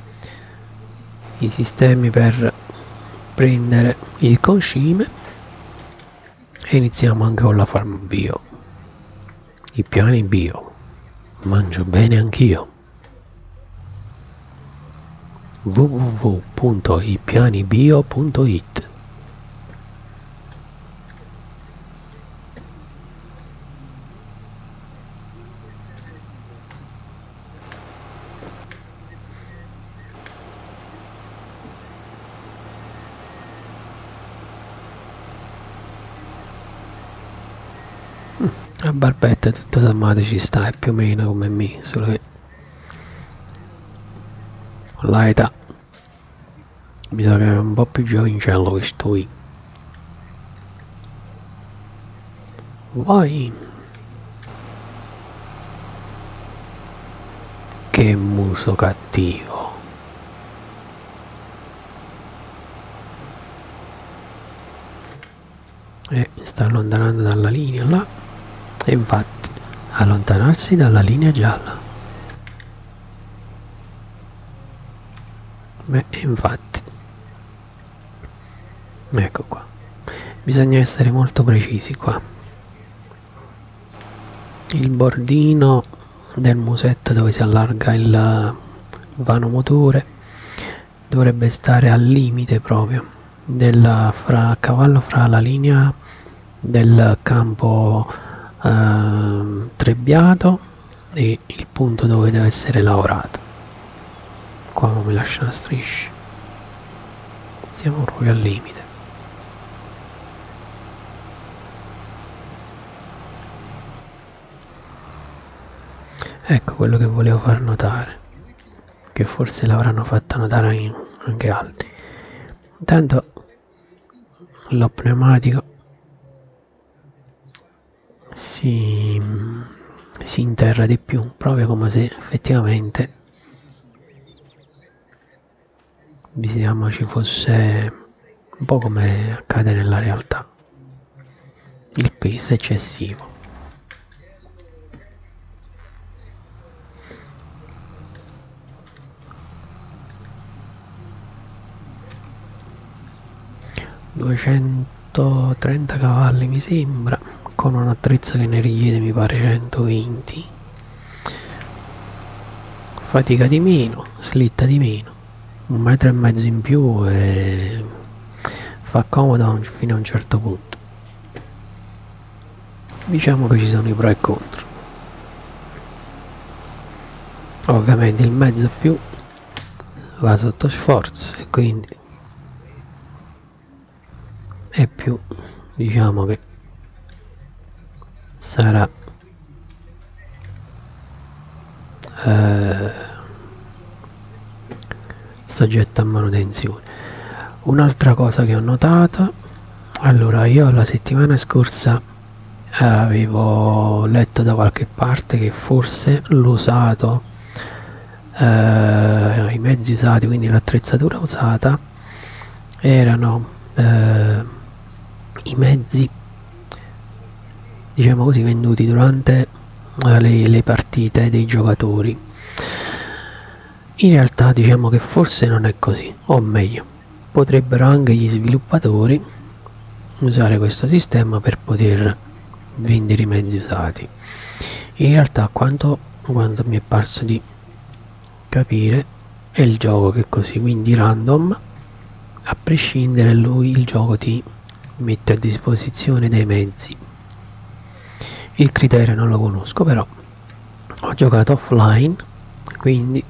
i sistemi per prendere il concime e iniziamo anche con la farm bio, i piani bio. Mangio bene anch'io. www.ipianibio.it. A Barbetta tutto sommato ci sta, è più o meno come me, solo che con l'età mi sa che è un po' più giovincello che sto io. Vai! Che muso cattivo! E sta allontanando dalla linea là, e infatti allontanarsi dalla linea gialla. Beh, infatti, ecco qua, bisogna essere molto precisi qua. Il bordino del musetto dove si allarga il vano motore dovrebbe stare al limite proprio a cavallo fra la linea del campo trebbiato e il punto dove deve essere lavorato. Qua non mi lascia una striscia, siamo proprio al limite. Ecco quello che volevo far notare, che forse l'avranno fatto notare anche altri. Intanto lo pneumatico si interra di più, proprio come se effettivamente ci fosse un po' come accade nella realtà, il peso eccessivo. ...230 cavalli mi sembra, con un attrezzo che ne richiede mi pare 120. Fatica di meno, slitta di meno, 1,5 metri in più e fa comodo fino a un certo punto. Diciamo che ci sono i pro e i contro. Ovviamente il mezzo più va sotto sforzo e quindi è più, diciamo che sarà soggetto a manutenzione. Un'altra cosa che ho notato, allora io la settimana scorsa avevo letto da qualche parte che forse l'usato, i mezzi usati, quindi l'attrezzatura usata, erano i mezzi, diciamo così, venduti durante le partite dei giocatori. In realtà diciamo che forse non è così, o meglio, potrebbero anche gli sviluppatori usare questo sistema per poter vendere i mezzi usati. In realtà quanto mi è parso di capire è il gioco che è così, quindi random, a prescindere il gioco ti mette a disposizione dei mezzi. Il criterio non lo conosco, però ho giocato offline, quindi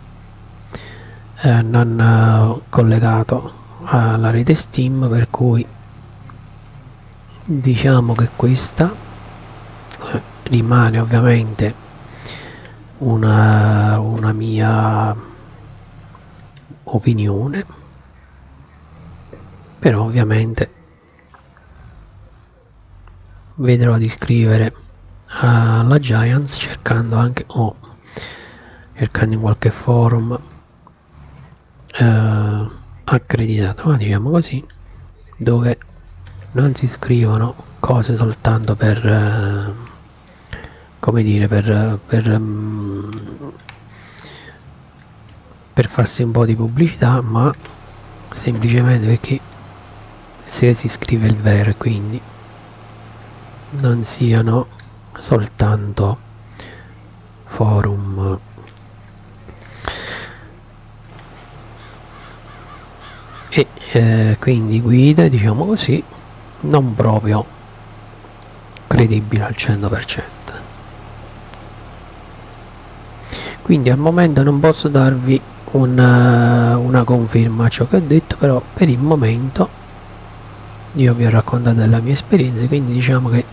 non collegato alla rete Steam, per cui diciamo che questa rimane ovviamente una mia opinione, però ovviamente vedrò di scrivere alla Giants cercando anche cercando in qualche forum accreditato, diciamo così, dove non si scrivono cose soltanto per come dire, per farsi un po' di pubblicità, ma semplicemente perché se si scrive il vero, e quindi non siano soltanto forum e quindi guide, diciamo così, non proprio credibili al 100%. Quindi al momento non posso darvi una conferma a ciò che ho detto, però per il momento io vi ho raccontato della mia esperienza, quindi diciamo che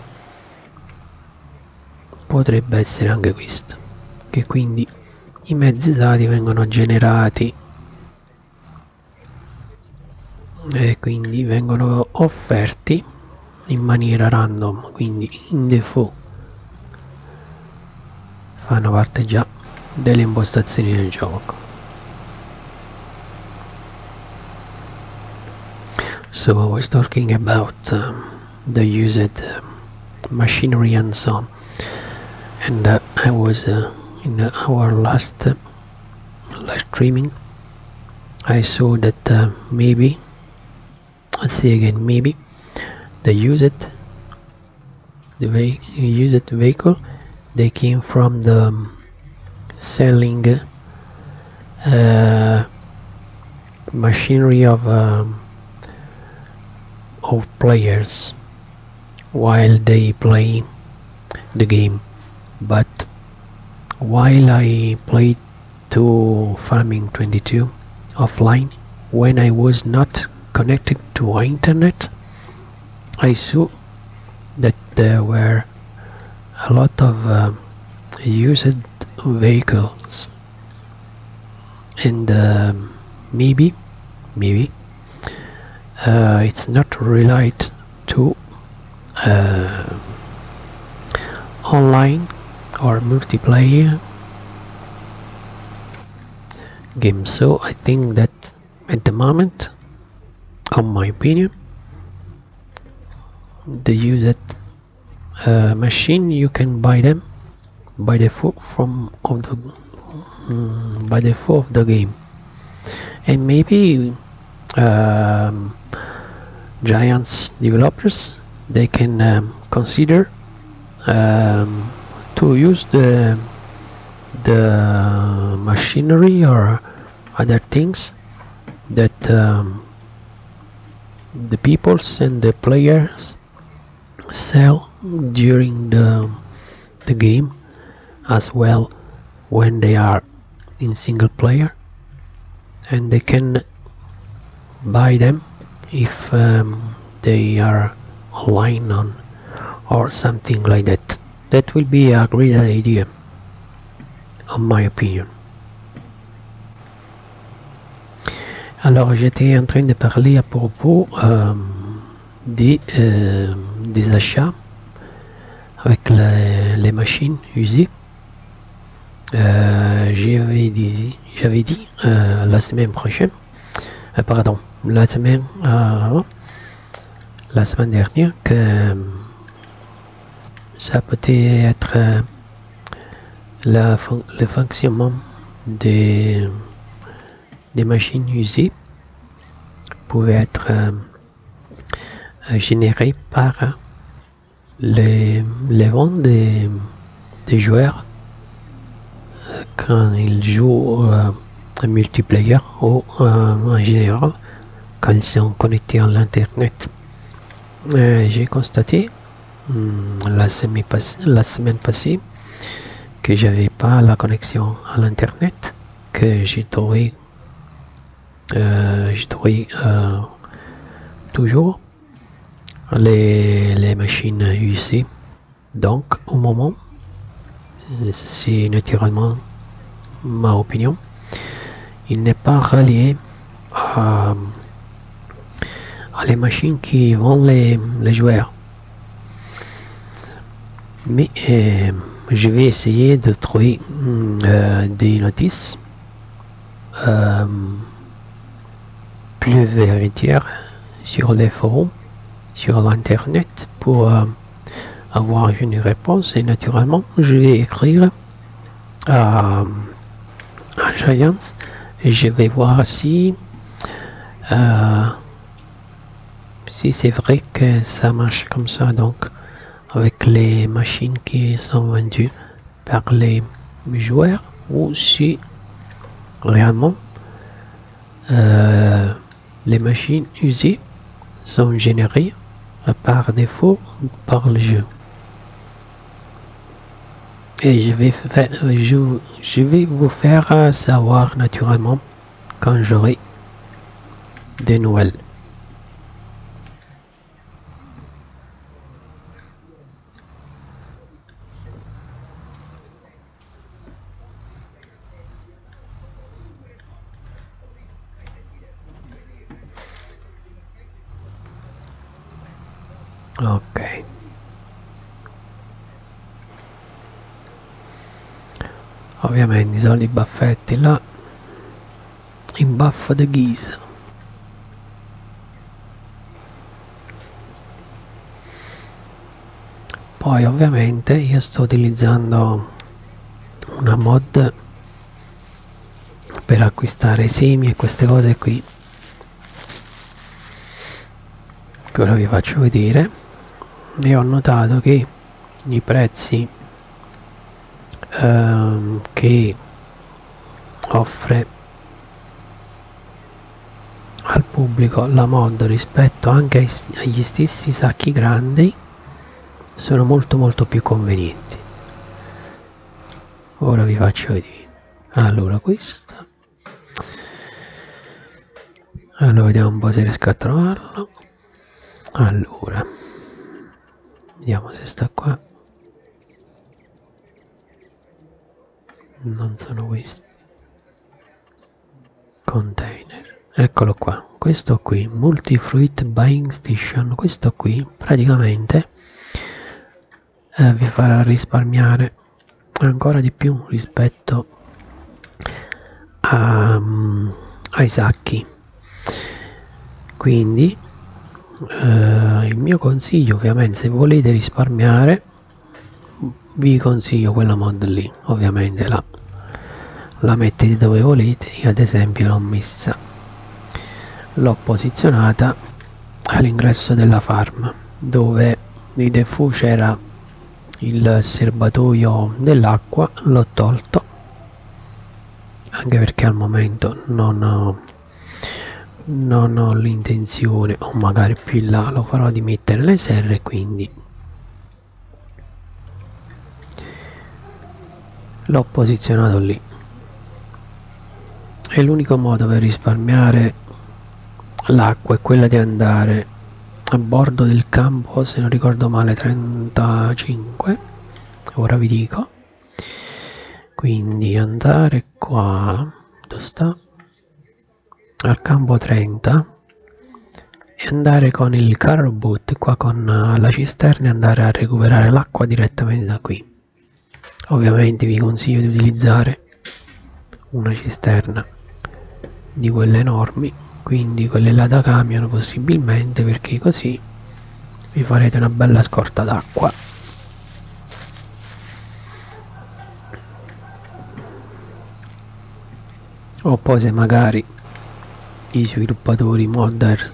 potrebbe essere anche questo, che quindi i mezzi dati vengono generati e quindi vengono offerti in maniera random, quindi in default fanno parte già delle impostazioni del gioco. So I was talking about the used machinery and so on, and I was in our last live streaming I saw that maybe, I say again, maybe the used vehicle, they came from the selling machinery of players while they play the game. But while I played to Farming 22 offline, when I was not connected to internet, I saw that there were a lot of used vehicles, and maybe it's not related to online or multiplayer games. So I think that at the moment, on my opinion, the used machine, you can buy them by default by default of the game, and maybe Giants developers, they can consider to use the machinery or other things that the peoples and the players sell during the game, as well when they are in single player, and they can buy them if they are online on or something like that. That will be a great idea, in my opinion. Alors j'étais en train de parler à propos des achats avec les machines usées. J'avais dit la semaine prochaine, pardon, la semaine dernière, que ça peut être le fonctionnement des machines usées pouvait être généré par les ventes des joueurs quand ils jouent en multiplayer ou en général quand ils sont connectés à l'internet. J'ai constaté la semaine passée que j'avais pas la connexion à l'internet, que j'ai trouvé toujours les machines usées. Donc au moment, c'est naturellement ma opinion, il n'est pas relié à les machines qui vendent les joueurs. Mais je vais essayer de trouver des notices plus véritaires sur les forums, sur l'internet, pour avoir une réponse. Et naturellement, je vais écrire à Giants et je vais voir si c'est vrai que ça marche comme ça, donc avec les machines qui sont vendues par les joueurs, ou si réellement les machines usées sont générées par défaut par le jeu. Et je vais vous faire savoir naturellement quand j'aurai des nouvelles. Ok. Ovviamente sono i baffetti là, il baffo di Ghisa. Poi ovviamente io sto utilizzando una mod per acquistare semi e queste cose qui, che ora vi faccio vedere, e ho notato che i prezzi che offre al pubblico la mod rispetto anche agli stessi sacchi grandi sono molto più convenienti. Ora vi faccio vedere. Allora, questa, allora vediamo un po' se riesco a trovarlo. Allora, vediamo se sta qua. Non sono questi container, eccolo qua. Questo qui, multi fruit buying station, questo qui praticamente vi farà risparmiare ancora di più rispetto ai sacchi. Quindi il mio consiglio, ovviamente, se volete risparmiare, vi consiglio quella mod lì. Ovviamente la mettete dove volete. Io ad esempio l'ho posizionata all'ingresso della farm, dove di default c'era il serbatoio dell'acqua. L'ho tolto anche perché al momento non ho l'intenzione, o magari più in là lo farò, di mettere le serre, quindi l'ho posizionato lì. E l'unico modo per risparmiare l'acqua è quella di andare a bordo del campo, se non ricordo male 35, ora vi dico. Quindi andare qua, dove sta? Al campo 30, e andare con il carro boot qua con la cisterna e andare a recuperare l'acqua direttamente da qui. Ovviamente vi consiglio di utilizzare una cisterna di quelle enormi, quindi quelle là da camion possibilmente, perché così vi farete una bella scorta d'acqua. O poi, se magari i sviluppatori modder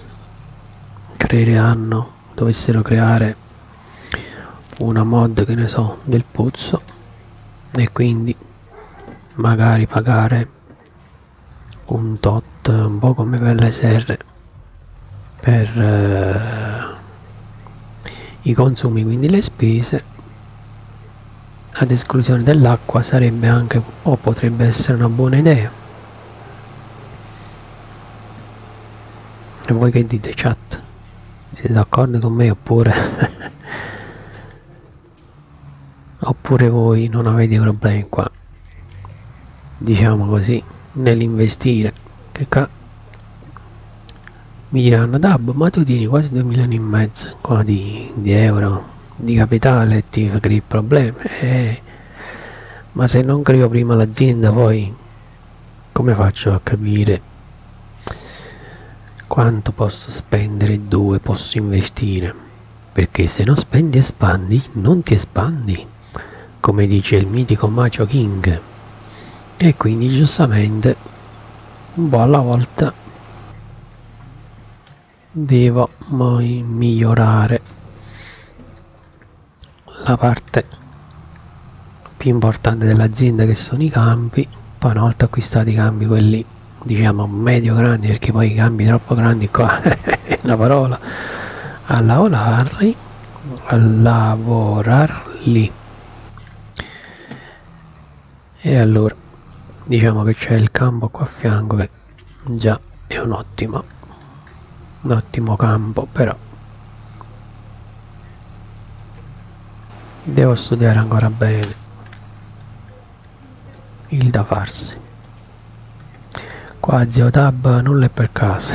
dovessero creare una mod, che ne so, del pozzo, e quindi magari pagare un tot, un po' come per le serre, per i consumi, quindi le spese, ad esclusione dell'acqua, sarebbe anche, o potrebbe essere, una buona idea. E voi che dite, chat? Siete d'accordo con me oppure oppure voi non avete problemi qua, diciamo così, nell'investire. Mi diranno: Dab, ma tu tieni quasi 2 milioni e mezzo qua di euro di capitale e ti crei problemi. Ma se non creo prima l'azienda, poi come faccio a capire quanto posso spendere e dove posso investire? Perché se non spendi espandi, non ti espandi, come dice il mitico Macho King. E quindi giustamente un po' alla volta devo migliorare la parte più importante dell'azienda, che sono i campi. Poi una volta acquistati i campi, quelli diciamo medio grandi, perché poi i campi troppo grandi qua è una parola, a lavorarli. E allora diciamo che c'è il campo qua a fianco, che già è un ottimo campo, però devo studiare ancora bene il da farsi. Qua zio Tab nulla è per caso.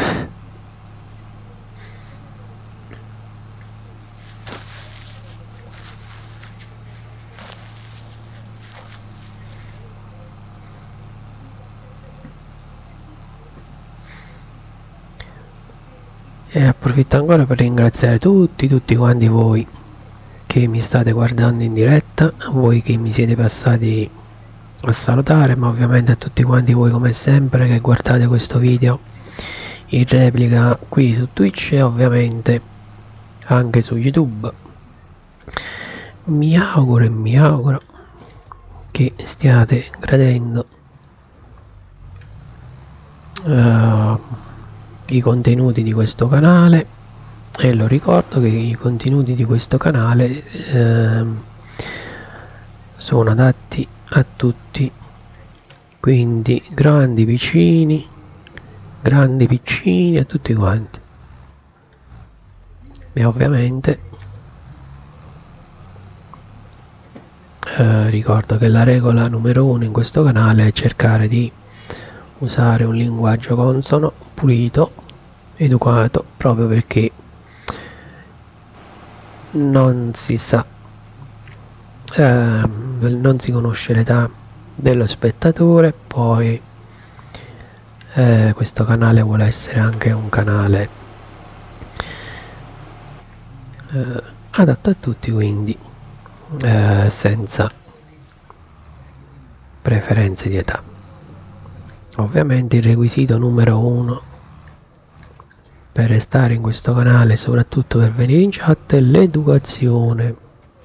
E approfitto ancora per ringraziare tutti quanti voi che mi state guardando in diretta, a voi che mi siete passati a salutare, ma ovviamente a tutti quanti voi come sempre che guardate questo video in replica qui su Twitch e ovviamente anche su YouTube. Mi auguro che stiate gradendo i contenuti di questo canale, e lo ricordo che i contenuti di questo canale sono adatti a tutti, quindi grandi piccini, a tutti quanti. E ovviamente ricordo che la regola numero 1 in questo canale è cercare di usare un linguaggio consono, pulito, educato, proprio perché non si sa, non si conosce l'età dello spettatore. Poi questo canale vuole essere anche un canale adatto a tutti, quindi senza preferenze di età. Ovviamente il requisito numero 1 per restare in questo canale, soprattutto per venire in chat, è l'educazione.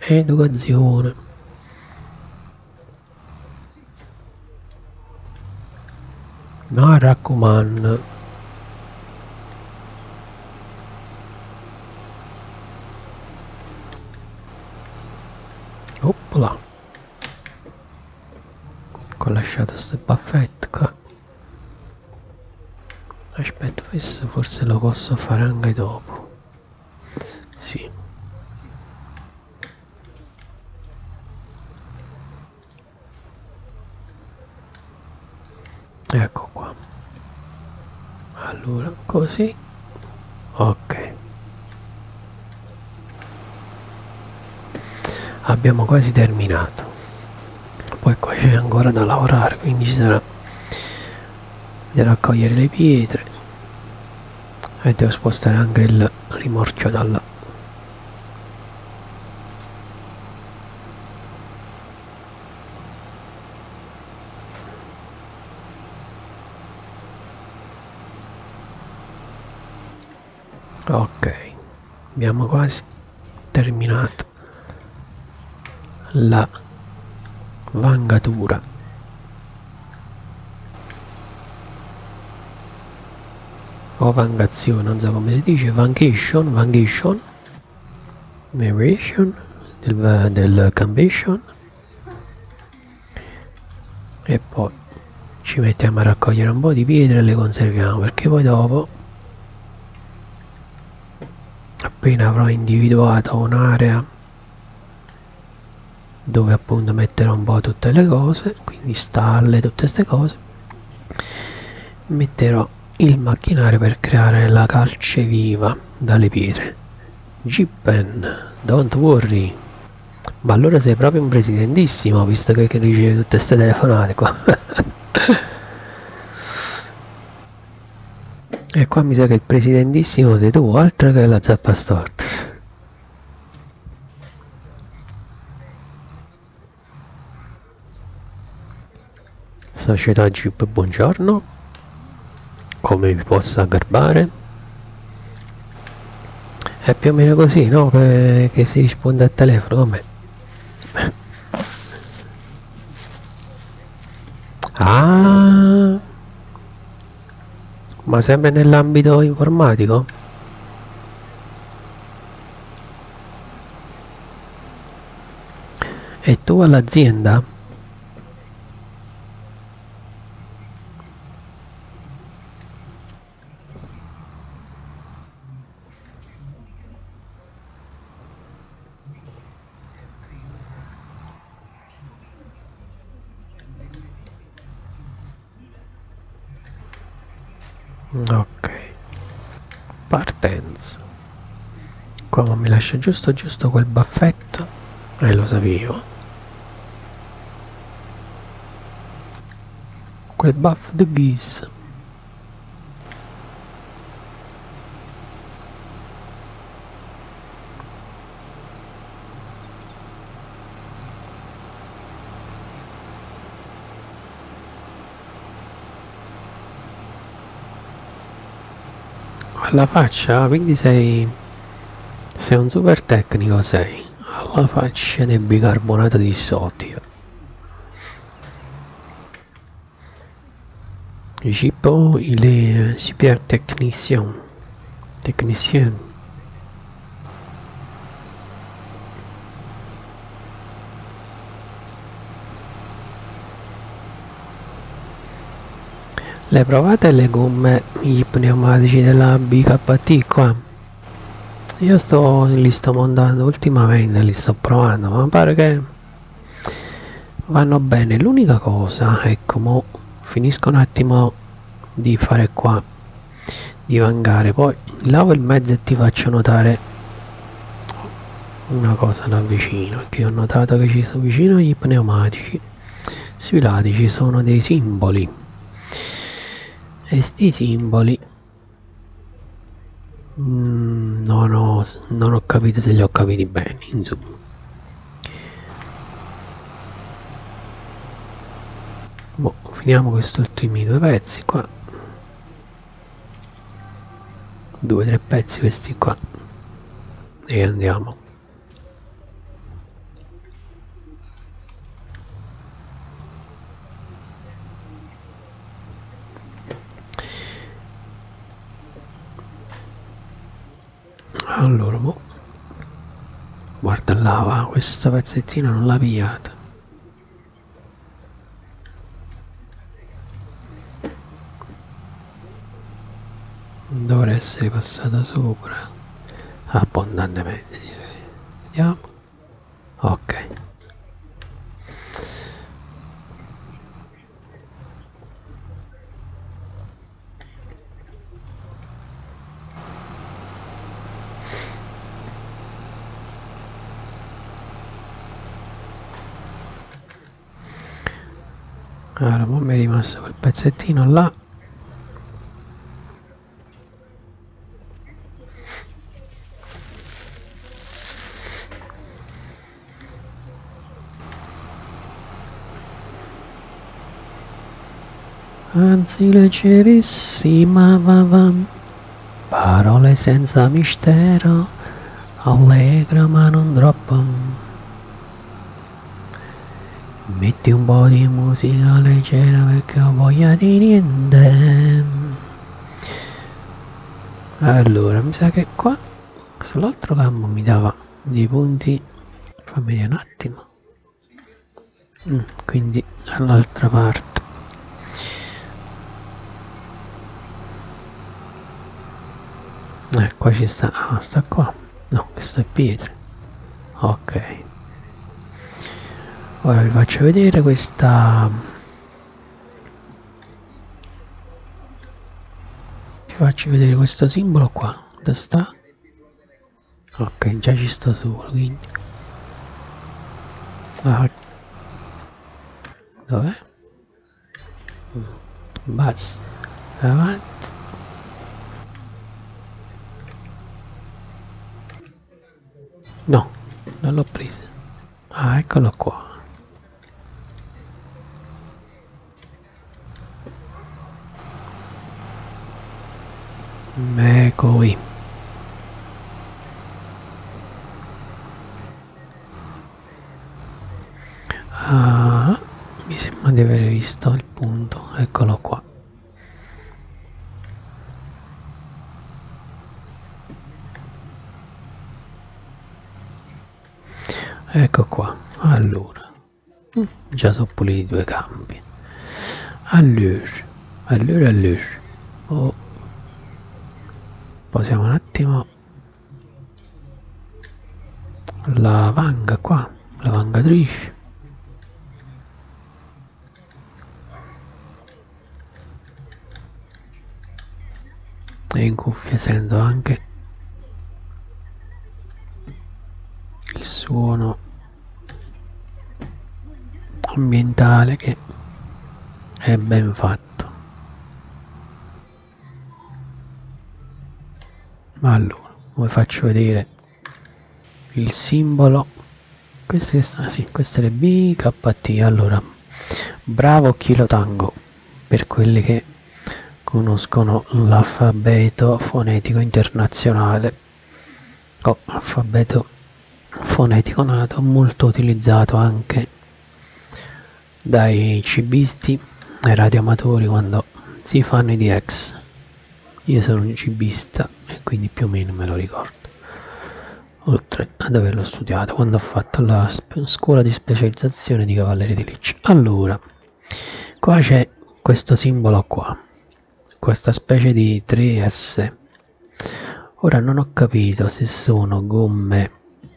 Ma raccomando, opla, ho lasciato sto baffetto qua. Aspetta, questo forse lo posso fare anche dopo. Sì. Ecco qua. Allora, così. Ok. Abbiamo quasi terminato. Poi qua c'è ancora da lavorare, quindi ci sarà da raccogliere le pietre e devo spostare anche il rimorchio da là. Ok, abbiamo quasi terminato la vangatura. O vangazione, non so come si dice, vacation del campation. E poi ci mettiamo a raccogliere un po' di pietre e le conserviamo, perché poi dopo, appena avrò individuato un'area dove appunto metterò un po' tutte le cose, quindi stalle, tutte queste cose, metterò il macchinario per creare la calce viva dalle pietre. Gippen, don't worry. Ma allora sei proprio un presidentissimo, visto che riceve tutte queste telefonate qua. E qua mi sa che il presidentissimo sei tu, altro che la zappa storta. Società Jeep, buongiorno. Come vi possa garbare? È più o meno così, no? Che si risponde al telefono, com'è? Ah, ma sempre nell'ambito informatico? E tu all'azienda? Ok, partenza. Qua mi lascia giusto quel baffetto. Lo sapevo. Quel buff the geese. Alla faccia, quindi sei un super tecnico, sei. Alla faccia del bicarbonato di sodio. Gipo, il est super technicien. Technicien. Le provate le gomme, i pneumatici della BKT qua? Io li sto montando ultimamente, li sto provando, ma pare che vanno bene. L'unica cosa, ecco, mo finisco un attimo di fare qua, di vangare, poi lavo il mezzo e ti faccio notare una cosa da vicino, che ho notato che ci sono vicino gli pneumatici, sui lati ci sono dei simboli, e sti simboli non ho capito se li ho capiti bene, insomma. Boh, finiamo questi ultimi due pezzi qua, 2 o 3 pezzi questi qua, e andiamo. Allora, mo guarda là, va, questo pezzettino non l'ha pigliato. Dovrà essere passata sopra abbondantemente, direi. Vediamo. Ok. Allora, mo mi è rimasto quel pezzettino là. Anzi leggerissima va, parole senza mistero, allegra ma non troppo. Metti un po' di musica leggera perché ho voglia di niente. Allora, mi sa che qua sull'altro campo mi dava dei punti, fammi vedere un attimo. Quindi all'altra parte. Qua ci sta, sta qua, no, questo è pietre. Ok, ora vi faccio vedere questa faccio vedere questo simbolo qua. Dove sta? Ok, già ci sto solo, quindi. Ah, dov'è? Basso, avanti. No, non l'ho presa. Ah, eccolo qua. Ecco qui. Ah, mi sembra di aver visto il punto, eccolo qua. Ecco qua, allora, già sono puliti i due campi. Allora, oh, posiamo un attimo la vanga qua, la vangatrice. E in cuffia sento anche il suono ambientale che è ben fatto. Allora, come faccio vedere il simbolo? Queste sì, queste le BKT. Allora, bravo Kilo Tango per quelli che conoscono l'alfabeto fonetico internazionale o alfabeto fonetico nato, molto utilizzato anche dai cibisti e radioamatori quando si fanno i DX. Io sono un cibista e quindi più o meno me lo ricordo, oltre ad averlo studiato quando ho fatto la scuola di specializzazione di cavalleria di Lecce. Allora, qua c'è questo simbolo qua, questa specie di 3S. Ora non ho capito se sono gomme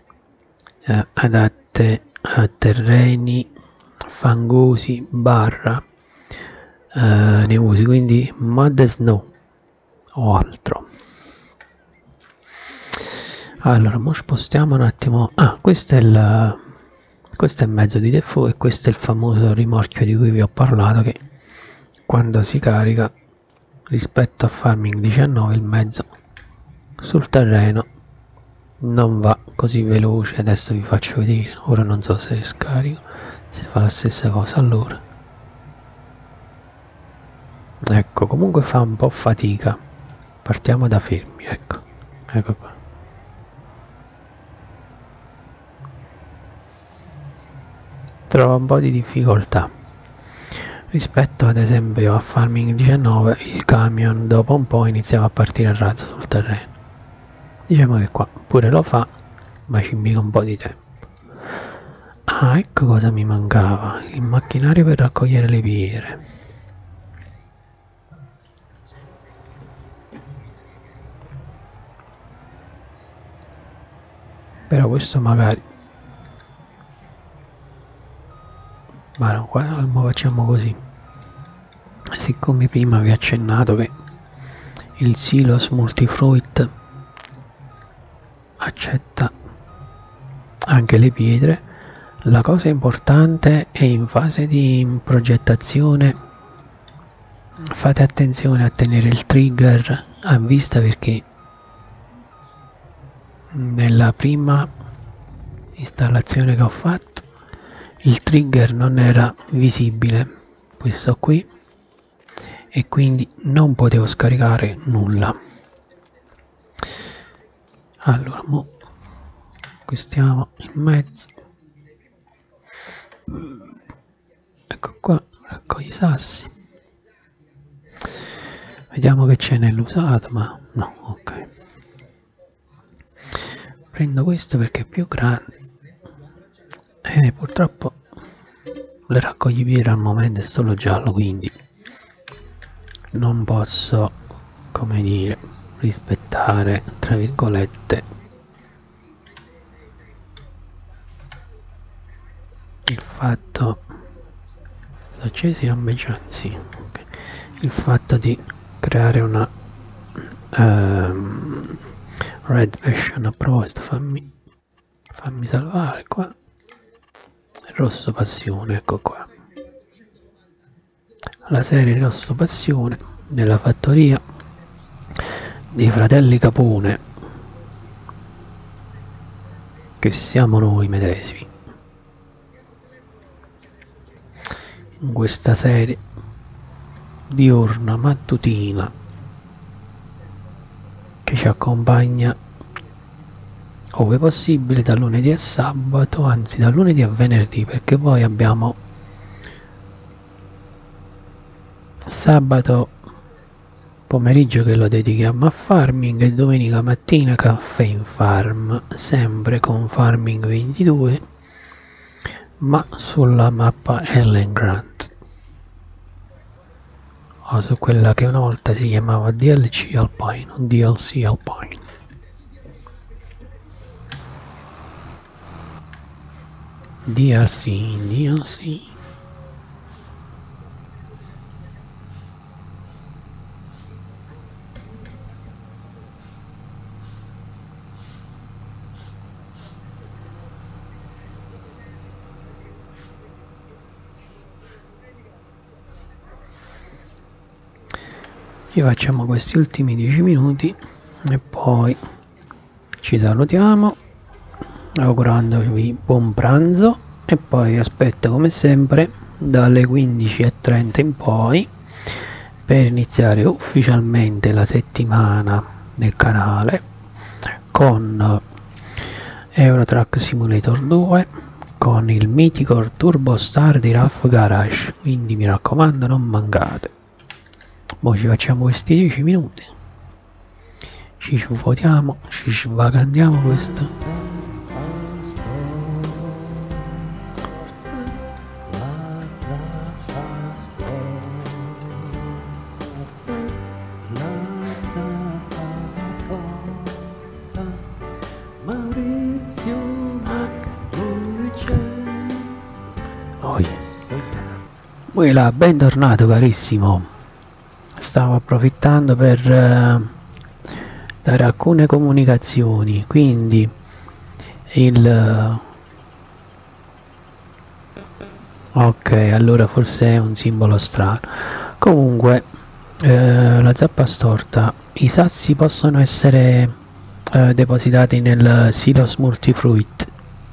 adatte a terreni fangosi barra nevosi, quindi mud e snow o altro. Allora, mo spostiamo un attimo. Ah, questo è il mezzo di default e questo è il famoso rimorchio di cui vi ho parlato, che quando si carica rispetto a Farming 19 il mezzo sul terreno non va così veloce. Adesso vi faccio vedere, ora non so se scarico, se fa la stessa cosa. Allora, ecco, comunque fa un po' fatica. Partiamo da fermi, ecco qua. Trova un po' di difficoltà rispetto ad esempio a Farming 19. Il camion dopo un po' iniziava a partire a razzo sul terreno. Diciamo che qua pure lo fa, ma ci impiega un po' di tempo. Ah, ecco cosa mi mancava, il macchinario per raccogliere le pietre. Però questo magari, ma no, qua facciamo così. Siccome prima vi ho accennato che il silos multifruit accetta anche le pietre, la cosa importante è in fase di progettazione fate attenzione a tenere il trigger a vista, perché nella prima installazione che ho fatto il trigger non era visibile, questo qui, e quindi non potevo scaricare nulla. Allora, mo acquistiamo il mezzo, ecco qua, raccogli i sassi, vediamo che c'è nell'usato, ma no, ok, prendo questo perché è più grande e purtroppo le raccogliepietre al momento è solo giallo, quindi non posso, come dire, rispettare tra virgolette il fatto, sta accesi, non invece sì, okay, il fatto di creare una Red Passion a proposito, fammi salvare qua. Rosso Passione, ecco qua. La serie Rosso Passione della fattoria dei fratelli Capone, che siamo noi medesimi. In questa serie diurna mattutina che ci accompagna ove possibile da lunedì a sabato, anzi da lunedì a venerdì, perché poi abbiamo sabato pomeriggio che lo dedichiamo a farming e domenica mattina caffè in farm, sempre con Farming 22 ma sulla mappa Ellen Grant, o su quella che una volta si chiamava DLC Alpine o DLC Alpine. DLC. Ci facciamo questi ultimi 10 minuti e poi ci salutiamo augurandovi buon pranzo e poi aspetto come sempre dalle 15:30 in poi per iniziare ufficialmente la settimana del canale con Euro Truck Simulator 2, con il mitico Turbo Star di Ralph Garage, quindi mi raccomando non mancate. Poi ci facciamo questi 10 minuti, ci svuotiamo, ci svagandiamo questo. Voilà, bentornato carissimo. Stavo approfittando per dare alcune comunicazioni, quindi ok, allora forse è un simbolo strano. Comunque la zappa storta, i sassi possono essere depositati nel silos multifruit.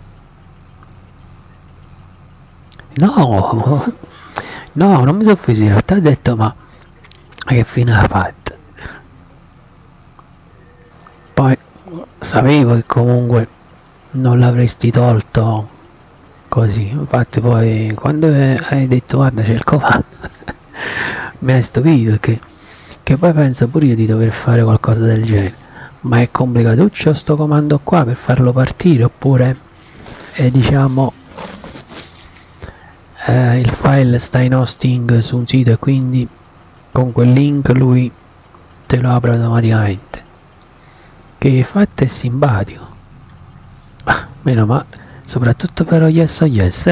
No, non mi sono offeso, in realtà ho detto ma che fine ha fatto? Poi sapevo che comunque non l'avresti tolto così, infatti poi quando hai detto guarda c'è il comando mi hai stupito che poi penso pure io di dover fare qualcosa del genere, ma è complicatuccio sto comando qua per farlo partire, oppure diciamo il file sta in hosting su un sito e quindi con quel link lui te lo apre automaticamente, che fatto è simpatico, meno male, soprattutto per lo yes o yes.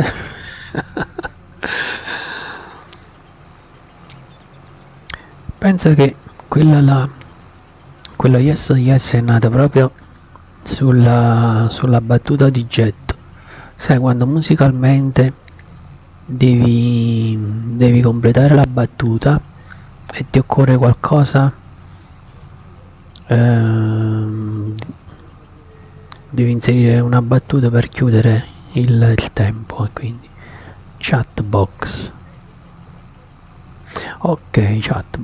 Penso che quello yes o yes è nato proprio sulla battuta di getto, sai, quando musicalmente devi completare la battuta e ti occorre qualcosa, devi inserire una battuta per chiudere il tempo, e quindi chatbox. Ok,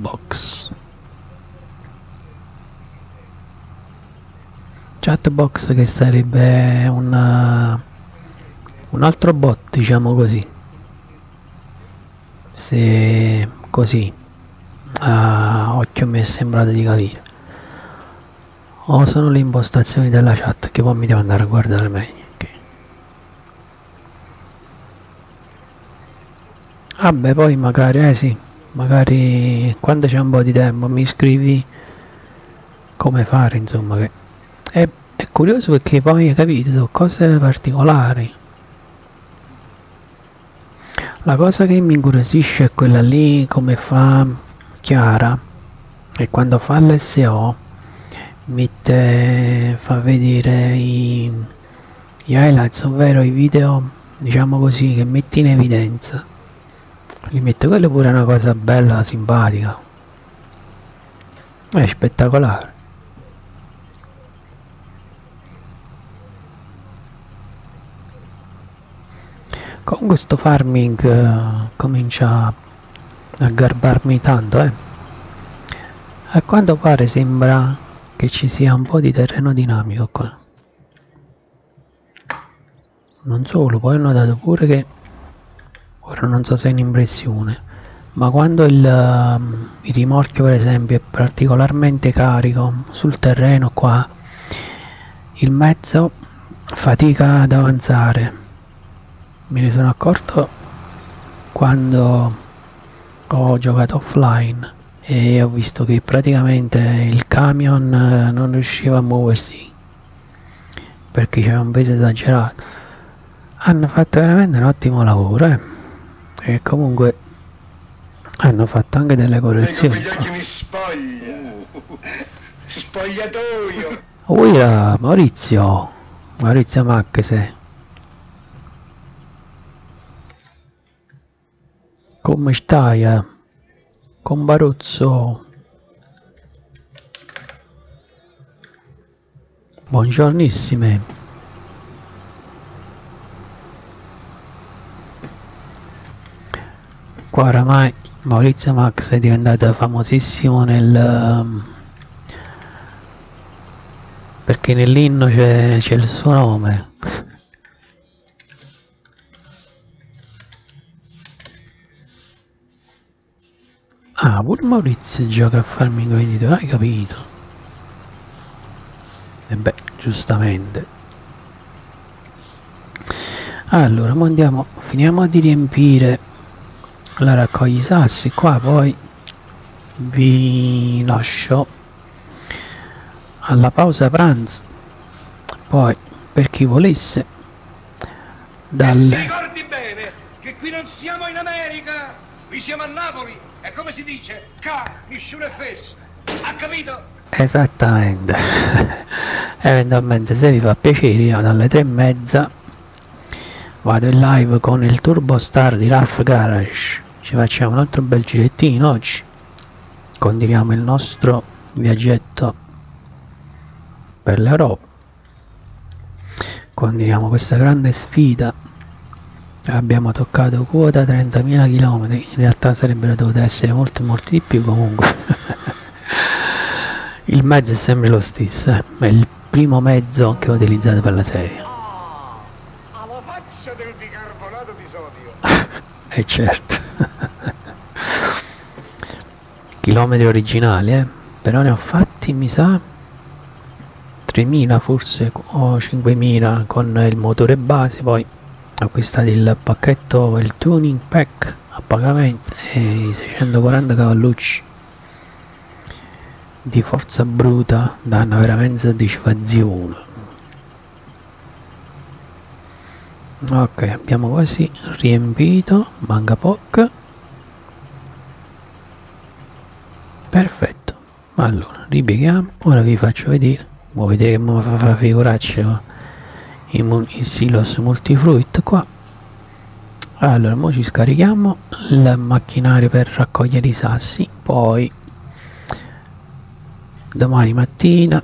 chatbox che sarebbe un altro bot, diciamo così, se così a occhio mi è sembrato di capire, o sono le impostazioni della chat che poi mi devo andare a guardare meglio. Vabbè, poi magari sì, magari quando c'è un po' di tempo mi scrivi come fare, insomma, che è curioso perché poi hai capito, sono cose particolari. La cosa che mi incuriosisce è quella lì, come fa Chiara e quando fa l'SO fa vedere gli highlights, ovvero i video, diciamo così, che metti in evidenza. Li mette, quello pure è una cosa bella, simpatica, è spettacolare. Con questo farming comincia a garbarmi tanto, A quanto pare sembra che ci sia un po' di terreno dinamico qua. Non solo, poi ho notato pure che, ora non so se è un'impressione, ma quando il rimorchio per esempio è particolarmente carico sul terreno qua, il mezzo fatica ad avanzare. Me ne sono accorto quando ho giocato offline e ho visto che praticamente il camion non riusciva a muoversi perché c'era un peso esagerato. Hanno fatto veramente un ottimo lavoro, e comunque hanno fatto anche delle correzioni. Spogliatoio. Maurizio Macchese, come stai? Con Baruzzo, buongiornissime. Qua oramai Maurizio Max è diventato famosissimo perché nell'inno c'è il suo nome. Ah, pure Maurizio gioca a Farming Vendito, hai capito? E beh, giustamente. Allora, andiamo, finiamo di riempire la raccogli sassi qua, poi vi lascio alla pausa pranzo, poi per chi volesse Si ricordi bene che qui non siamo in America, qui siamo a Napoli, e come si dice, nessuno è fesso, ha capito? Esattamente. Eventualmente se vi fa piacere io dalle 3:30 vado in live con il Turbo Star di Rough Garage, ci facciamo un altro bel girettino oggi, continuiamo il nostro viaggetto per l'Europa, continuiamo questa grande sfida. Abbiamo toccato quota 30.000 km, in realtà sarebbero dovuti essere molti di più, comunque il mezzo è sempre lo stesso, è il primo mezzo che ho utilizzato per la serie. Alla faccia del bicarbonato di sodio. Certo. Chilometri originali, però ne ho fatti, mi sa, 3.000 forse, o 5.000 con il motore base, poi ho acquistato il pacchetto, il tuning pack a pagamento e i 640 cavallucci di forza bruta danno veramente soddisfazione. Ok, abbiamo quasi riempito, manca poco. Perfetto, allora ripieghiamo, ora vi faccio vedere, vuoi vedere che mi fa figuraccia i silos multifruit qua. Allora, ora ci scarichiamo il macchinario per raccogliere i sassi, poi domani mattina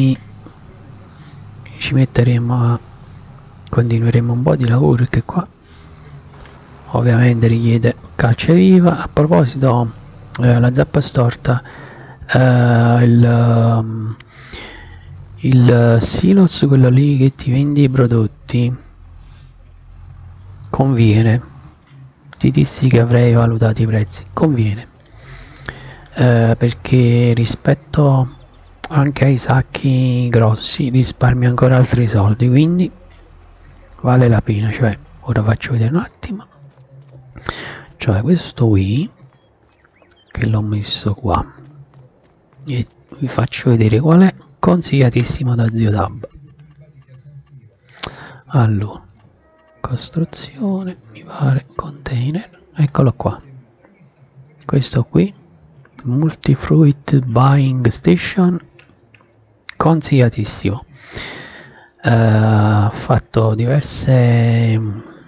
ci metteremo continueremo un po' di lavoro, perché qua ovviamente richiede calce viva. A proposito, la zappa storta, il silos, quello lì che ti vendi i prodotti, conviene, ti dissi che avrei valutato i prezzi, conviene, perché rispetto anche ai sacchi grossi risparmi ancora altri soldi, quindi vale la pena. Cioè, ora faccio vedere un attimo, cioè questo qui che l'ho messo qua e vi faccio vedere qual è, consigliatissimo da Zio Tab. Allora, costruzione, mi pare, container, eccolo qua, questo qui Multi-Fruit Buying Station, consigliatissimo. Ho fatto diverse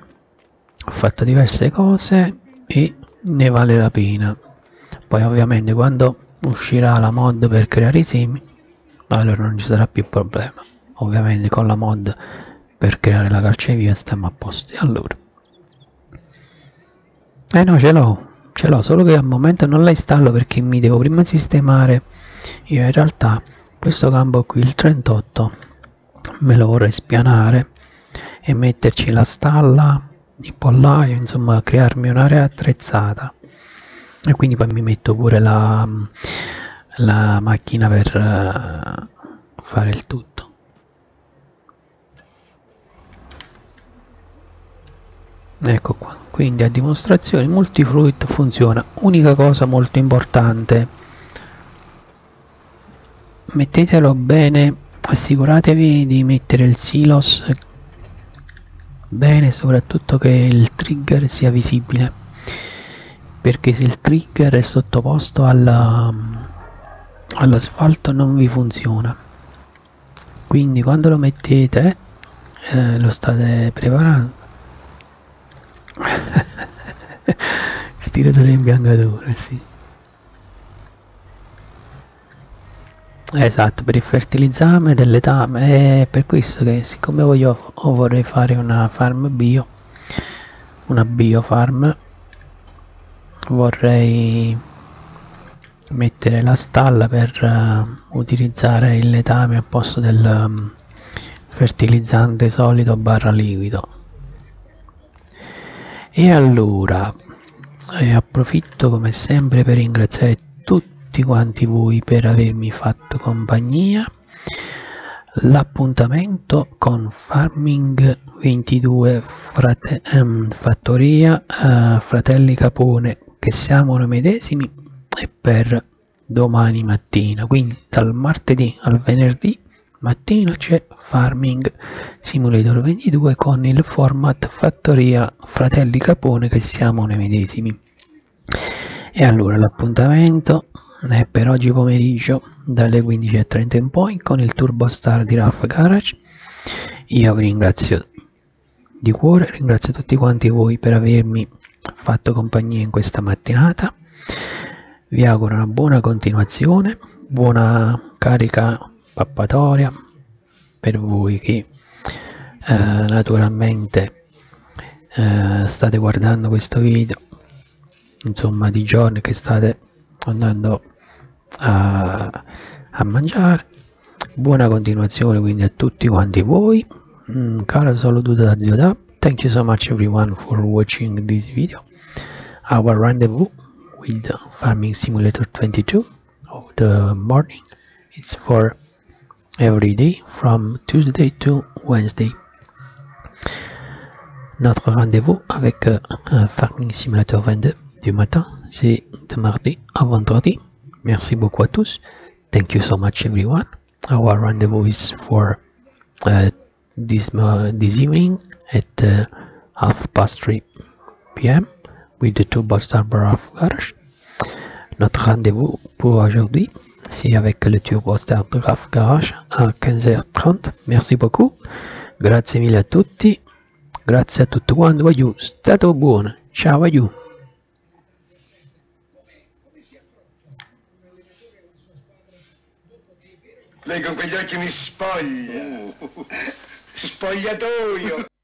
cose e ne vale la pena. Poi ovviamente quando uscirà la mod per creare i semi, allora non ci sarà più problema. Ovviamente con la mod per creare la calcevia stiamo a posto. Allora, no, ce l'ho, solo che al momento non la installo perché mi devo prima sistemare. Io in realtà questo campo qui, il 38, me lo vorrei spianare e metterci la stalla, il pollaio, insomma crearmi un'area attrezzata, e quindi poi mi metto pure la macchina per fare il tutto. Ecco qua, quindi a dimostrazione Multi-Fruit funziona. Unica cosa molto importante, mettetelo bene, assicuratevi di mettere il silos bene, soprattutto che il trigger sia visibile, perché se il trigger è sottoposto all'asfalto non vi funziona. Quindi quando lo mettete lo state preparando. Stiratore imbiancatore, sì. Esatto, per il fertilizzame dell'etame, è per questo che siccome vorrei fare una farm bio, una biofarm, vorrei mettere la stalla per utilizzare il letame al posto del fertilizzante solido barra liquido. E allora approfitto come sempre per ringraziare tutti quanti voi per avermi fatto compagnia. L'appuntamento con Farming 22 Fattoria Fratelli Capone, che siamo noi medesimi, e per domani mattina, quindi dal martedì al venerdì mattina c'è Farming Simulator 22 con il format Fattoria Fratelli Capone, che siamo noi medesimi. E allora l'appuntamento è per oggi pomeriggio dalle 15:30 in poi con il Turbo Star di Ralph Garage. Io vi ringrazio di cuore, ringrazio tutti quanti voi per avermi fatto compagnia in questa mattinata. Vi auguro una buona continuazione, buona carica pappatoria per voi che naturalmente state guardando questo video, insomma, di giorni che state andando a mangiare. Buona continuazione quindi a tutti quanti voi. Caro saluto da Zio Dab. Thank you so much everyone for watching this video. Our rendezvous with Farming Simulator 22 of the morning. It's for every day from Tuesday to Wednesday. Notre rendez-vous avec Farming Simulator 22 du matin, c'est de mardi à vendredi. Merci beaucoup à tous. Thank you so much everyone. Our rendezvous is for this evening at 3:30 p.m. with the Turbo Star Ralph Garage. Notre rendez-vous pour aujourd'hui, c'est avec le Turbo Star Ralph Garage à 15h30. Merci beaucoup. Grazie mille a tutti. Grazie a tutti quanti. Voglio stato buono. Ciao, voglio. Lei con quegli occhi mi spoglia. Spogliatoio.